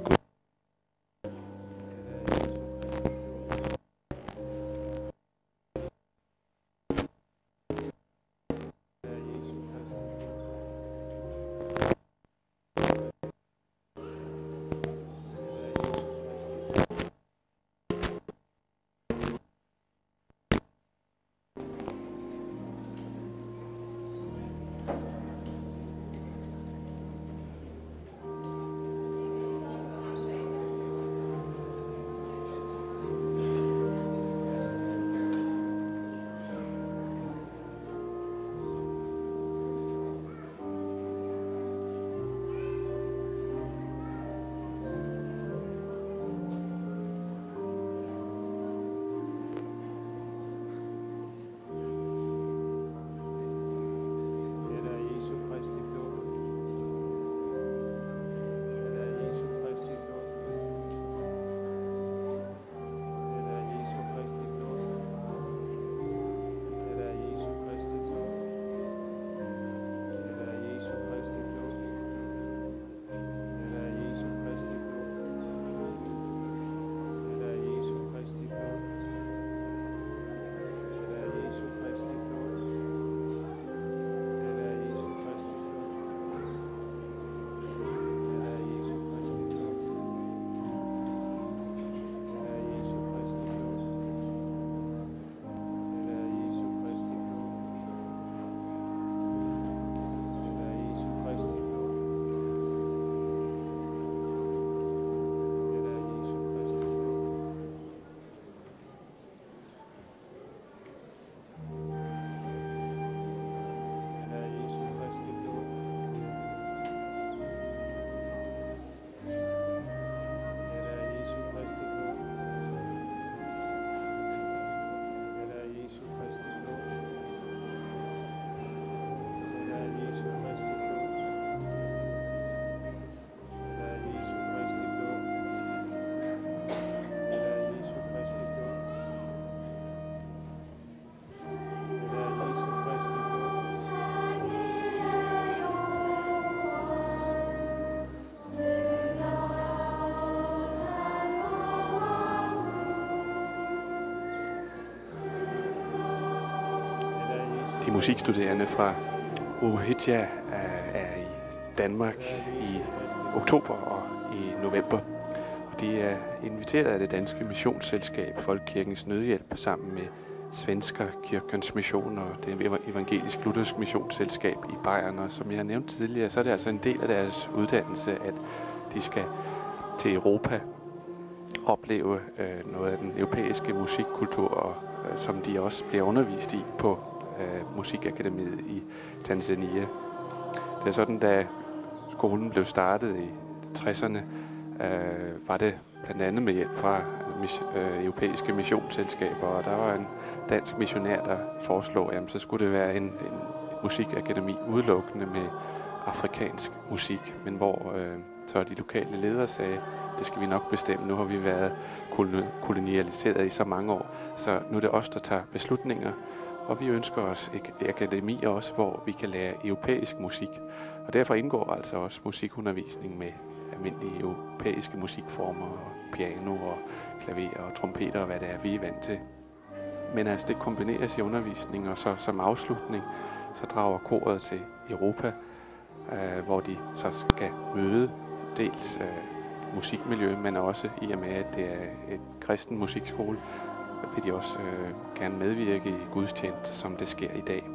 [SPEAKER 1] De musikstuderende fra Ohidja er i Danmark i oktober og i november. Og de er inviteret af det danske missionsselskab Folkekirkens Nødhjælp sammen med Svenska Kyrkans Mission og det evangelisk-luthersk missionsselskab i Bayern. Og som jeg har nævnt tidligere, så er det altså en del af deres uddannelse, at de skal til Europa opleve noget af den europæiske musikkultur, og som de også bliver undervist i på Musikakademiet i Tanzania. Det er sådan, da skolen blev startet i 60'erne, var det blandt andet med hjælp fra europæiske missionsselskaber, og der var en dansk missionær, der foreslog, at så skulle det være en musikakademi udelukkende med afrikansk musik, men hvor så de lokale ledere sagde, det skal vi nok bestemme. Nu har vi været kolonialiseret i så mange år, så nu er det os, der tager beslutninger. Og vi ønsker os akademier også, hvor vi kan lære europæisk musik. Og derfor indgår altså også musikundervisning med almindelige europæiske musikformer, og piano og klaver og trompeter og hvad det er, vi er vant til. Men altså det kombineres i undervisning, og så som afslutning, så drager koret til Europa, hvor de så skal møde dels musikmiljø, men også i og med, at det er et kristen musikskole, vil de også gerne medvirke i gudstjeneste, som det sker i dag.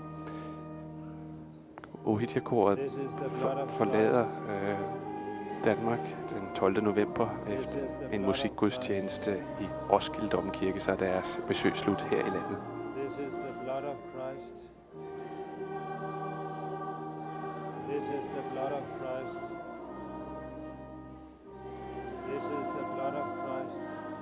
[SPEAKER 1] Ohidja-koret forlader Danmark den 12. november efter en musikgudstjeneste i Roskilde Domkirke, så er deres besøg slut her i landet.
[SPEAKER 2] This is the blood of Christ. This is the blood of Christ. This is the blood of Christ.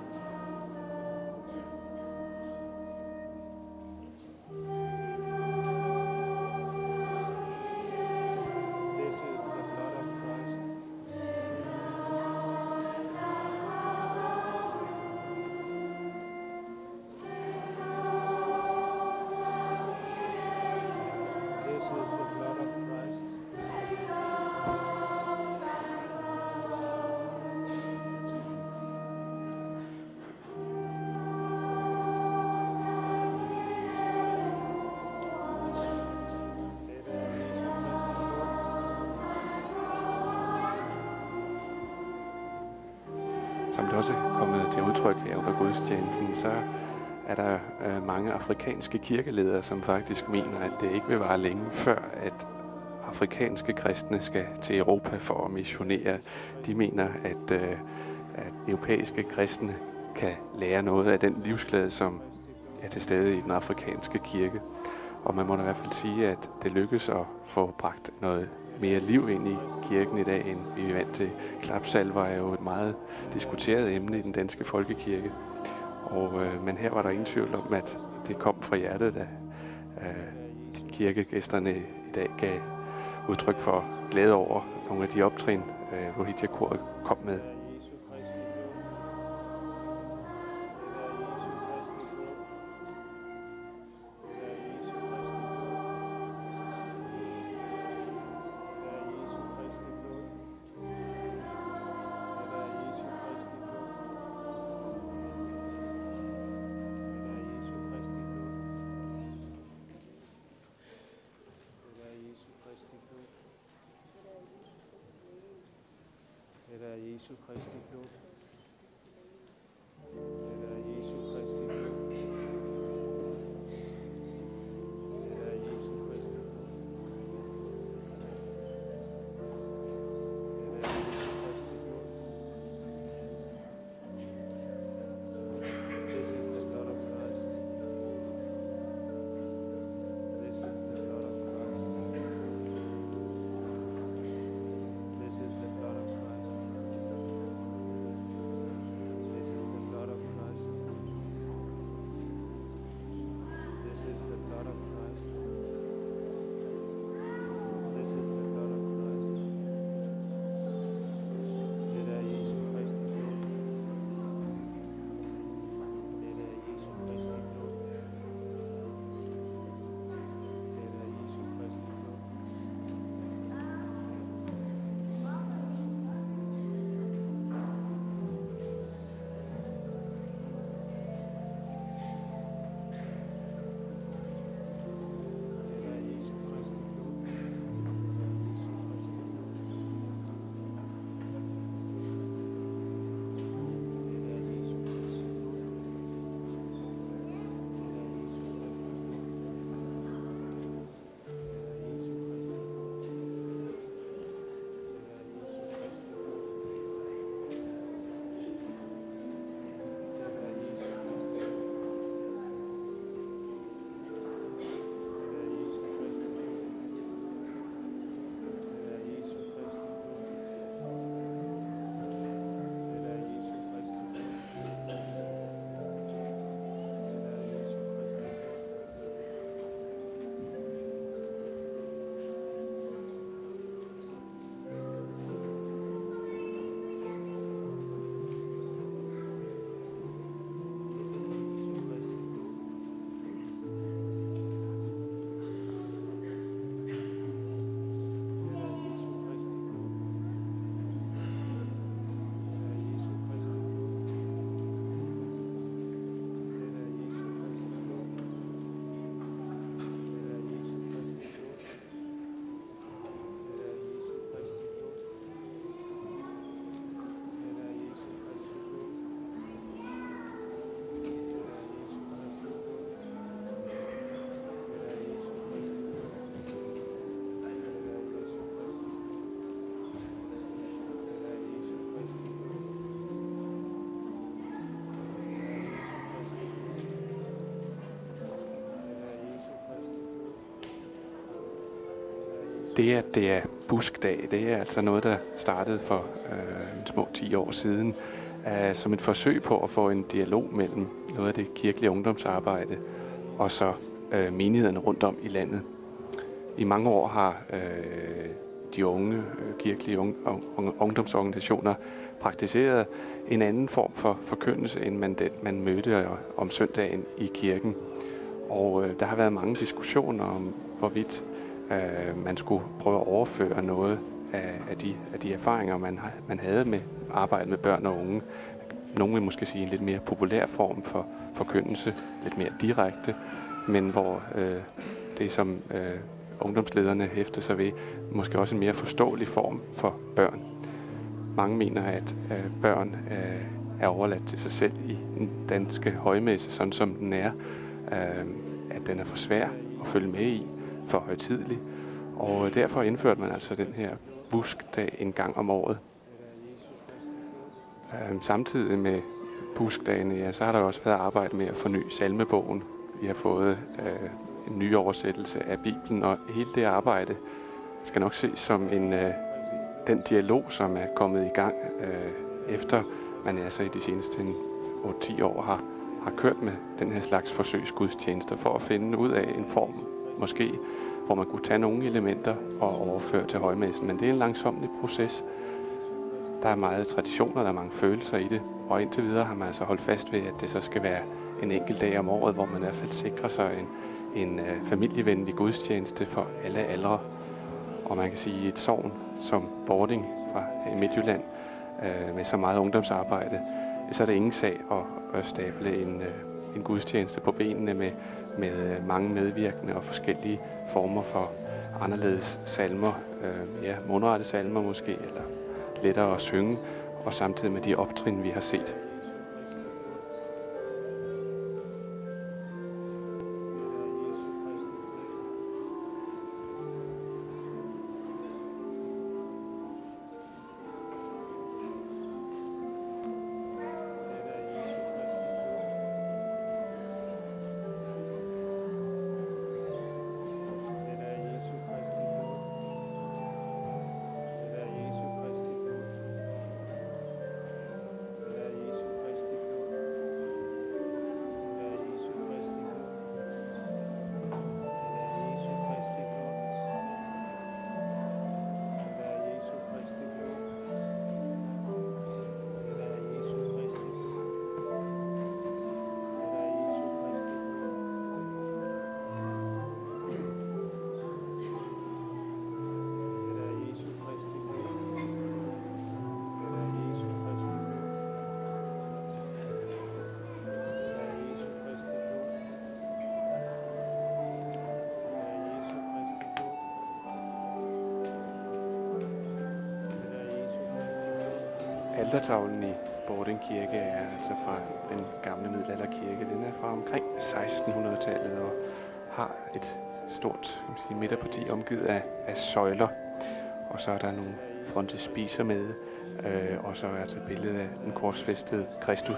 [SPEAKER 1] Som det også er kommet til udtryk her under gudstjenesten, så er der mange afrikanske kirkeledere, som faktisk mener, at det ikke vil vare længe før, at afrikanske kristne skal til Europa for at missionere. De mener, at europæiske kristne kan lære noget af den livsglæde, som er til stede i den afrikanske kirke. Og man må da i hvert fald sige, at det lykkes at få bragt noget mere liv ind i kirken i dag, end vi er vant til. Klapsalver er jo et meget diskuteret emne i den danske folkekirke. Men her var der ingen tvivl om, at det kom fra hjertet, da kirkegæsterne i dag gav udtryk for glæde over nogle af de optrin, Ohidja-koret kom med.
[SPEAKER 2] Det er Jesu Kristi blod. Det er Jesu Kristi blod. Det er Jesu Kristi blod. Det er Jesu Kristi blod. This is the blood of Christ. This is the blood of Christ. This is the blood of Christ.
[SPEAKER 1] Det, at det er buskdag, det er altså noget, der startede for små 10 år siden, som et forsøg på at få en dialog mellem noget af det kirkelige ungdomsarbejde og så menighederne rundt om i landet. I mange år har de unge kirkelige ungdomsorganisationer praktiseret en anden form for forkyndelse, end man mødte om søndagen i kirken. Og der har været mange diskussioner om, hvorvidt man skulle prøve at overføre noget af de erfaringer, man havde med arbejde med børn og unge. Nogle vil måske sige en lidt mere populær form for forkyndelse, lidt mere direkte, men hvor det, som ungdomslederne hæfter sig ved, måske også en mere forståelig form for børn. Mange mener, at børn er overladt til sig selv i den danske højmesse, sådan som den er. At den er for svær at følge med i, for højtidelig. Og derfor indførte man altså den her buskdag en gang om året. Samtidig med buskdagene, ja, så har der også været arbejde med at forny salmebogen. Vi har fået en ny oversættelse af Bibelen, og hele det arbejde skal nok ses som den dialog, som er kommet i gang, efter man altså i de seneste 8-10 år har kørt med den her slags forsøgsgudstjenester for at finde ud af en form, måske, hvor man kunne tage nogle elementer og overføre til højmessen. Men det er en langsomlig proces. Der er meget traditioner, der er mange følelser i det, og indtil videre har man altså holdt fast ved, at det så skal være en enkelt dag om året, hvor man i hvert fald sikrer sig en familievenlig gudstjeneste for alle aldre. Og man kan sige, et sogn som Bording fra Midtjylland, med så meget ungdomsarbejde, så er det ingen sag at stable en gudstjeneste på benene med mange medvirkende og forskellige former for anderledes salmer, mere mundrette salmer måske, eller lettere at synge, og samtidig med de optrin, vi har set. Altertavlen i Bording Kirke er altså fra den gamle middelalderkirke. Den er fra omkring 1600-tallet og har et stort midterparti omgivet af søjler. Og så er der nogle frontispiser med, og så er der et billede af den korsfæstede Kristus.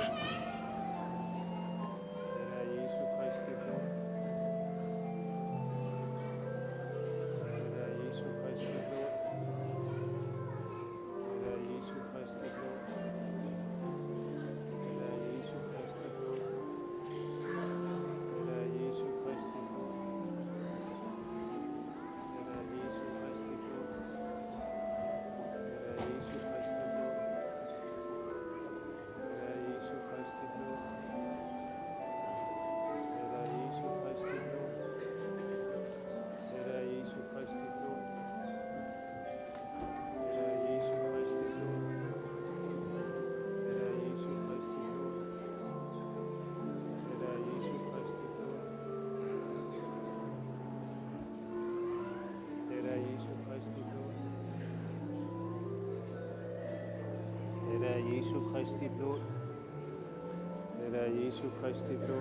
[SPEAKER 2] Jesu Kristi blod. Det er Jesu Kristi blod.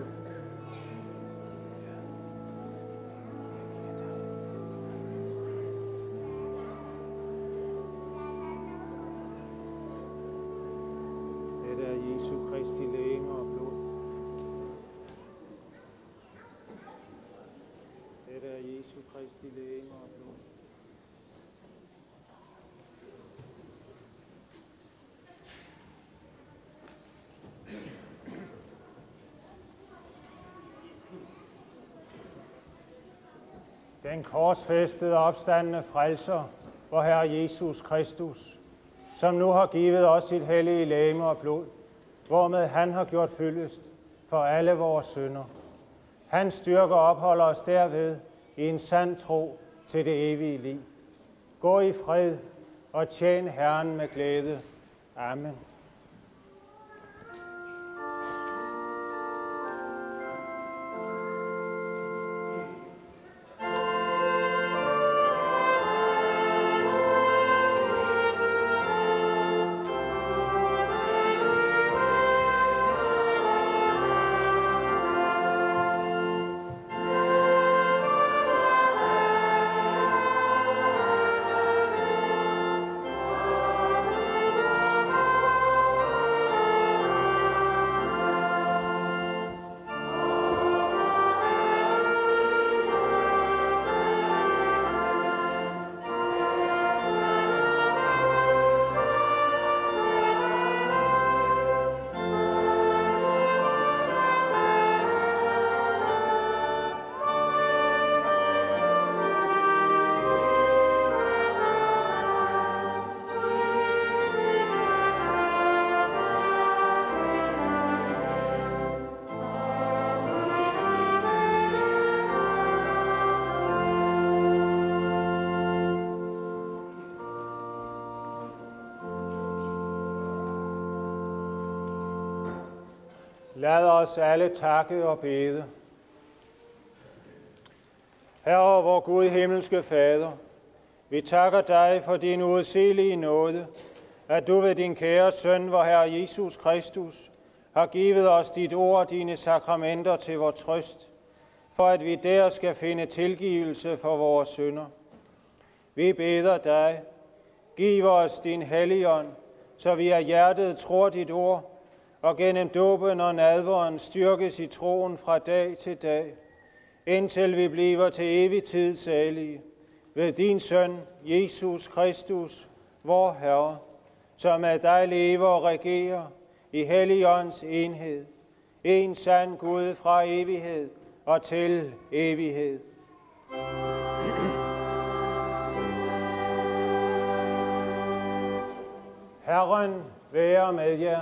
[SPEAKER 2] Det er Jesu Kristi legeme og blod. Det er Jesu Kristi legeme og blod. den korsfæstede opstandne frelser, vor Herre Jesus Kristus, som nu har givet os sit hellige legeme og blod, hvormed han har gjort fyldest for alle vores synder. Hans styrke opholder os derved i en sand tro til det evige liv. Gå i fred og tjen Herren med glæde. Amen. Lad os alle takke og bede. Herre, vor Gud, himmelske Fader, vi takker dig for din uudsigelige nåde, at du ved din kære søn, vor Herre Jesus Kristus, har givet os dit ord og dine sakramenter til vor trøst, for at vi der skal finde tilgivelse for vores synder. Vi beder dig, giv os din Helligånd, så vi af hjertet tror dit ord, og gennem dåben og nadveren styrkes i troen fra dag til dag, indtil vi bliver til evig tid salige, ved din søn, Jesus Kristus, vor Herre, som med dig lever og regerer i Helligåndens enhed, en sand Gud fra evighed og til evighed. Herren være med jer.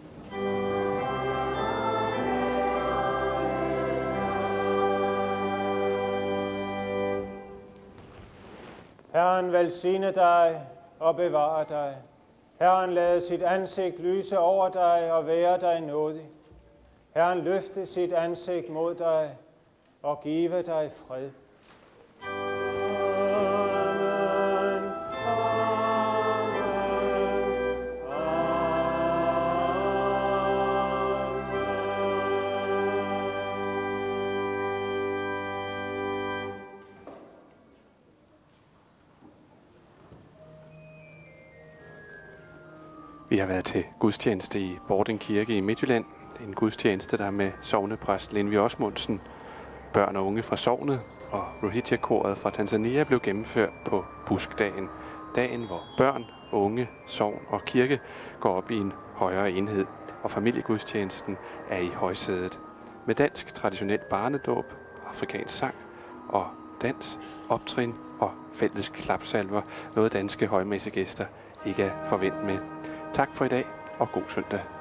[SPEAKER 2] Herren velsigne dig og bevare dig. Herren lade sit ansigt lyse over dig og være dig nådig. Herren løfte sit ansigt mod dig og give dig fred.
[SPEAKER 1] Vi har været til gudstjeneste i Bording Kirke i Midtjylland. En gudstjeneste, der med sognepræst Lindvi Osmundsen, børn og unge fra sognet og Rohingya-koret fra Tanzania blev gennemført på Buskdagen. Dagen, hvor børn, unge, sogn og kirke går op i en højere enhed, og familiegudstjenesten er i højsædet. Med dansk traditionel barnedåb, afrikansk sang og dans, optrin og fælles klapsalver, noget danske højmessegæster ikke er forventet med. Tak for i dag, og god søndag.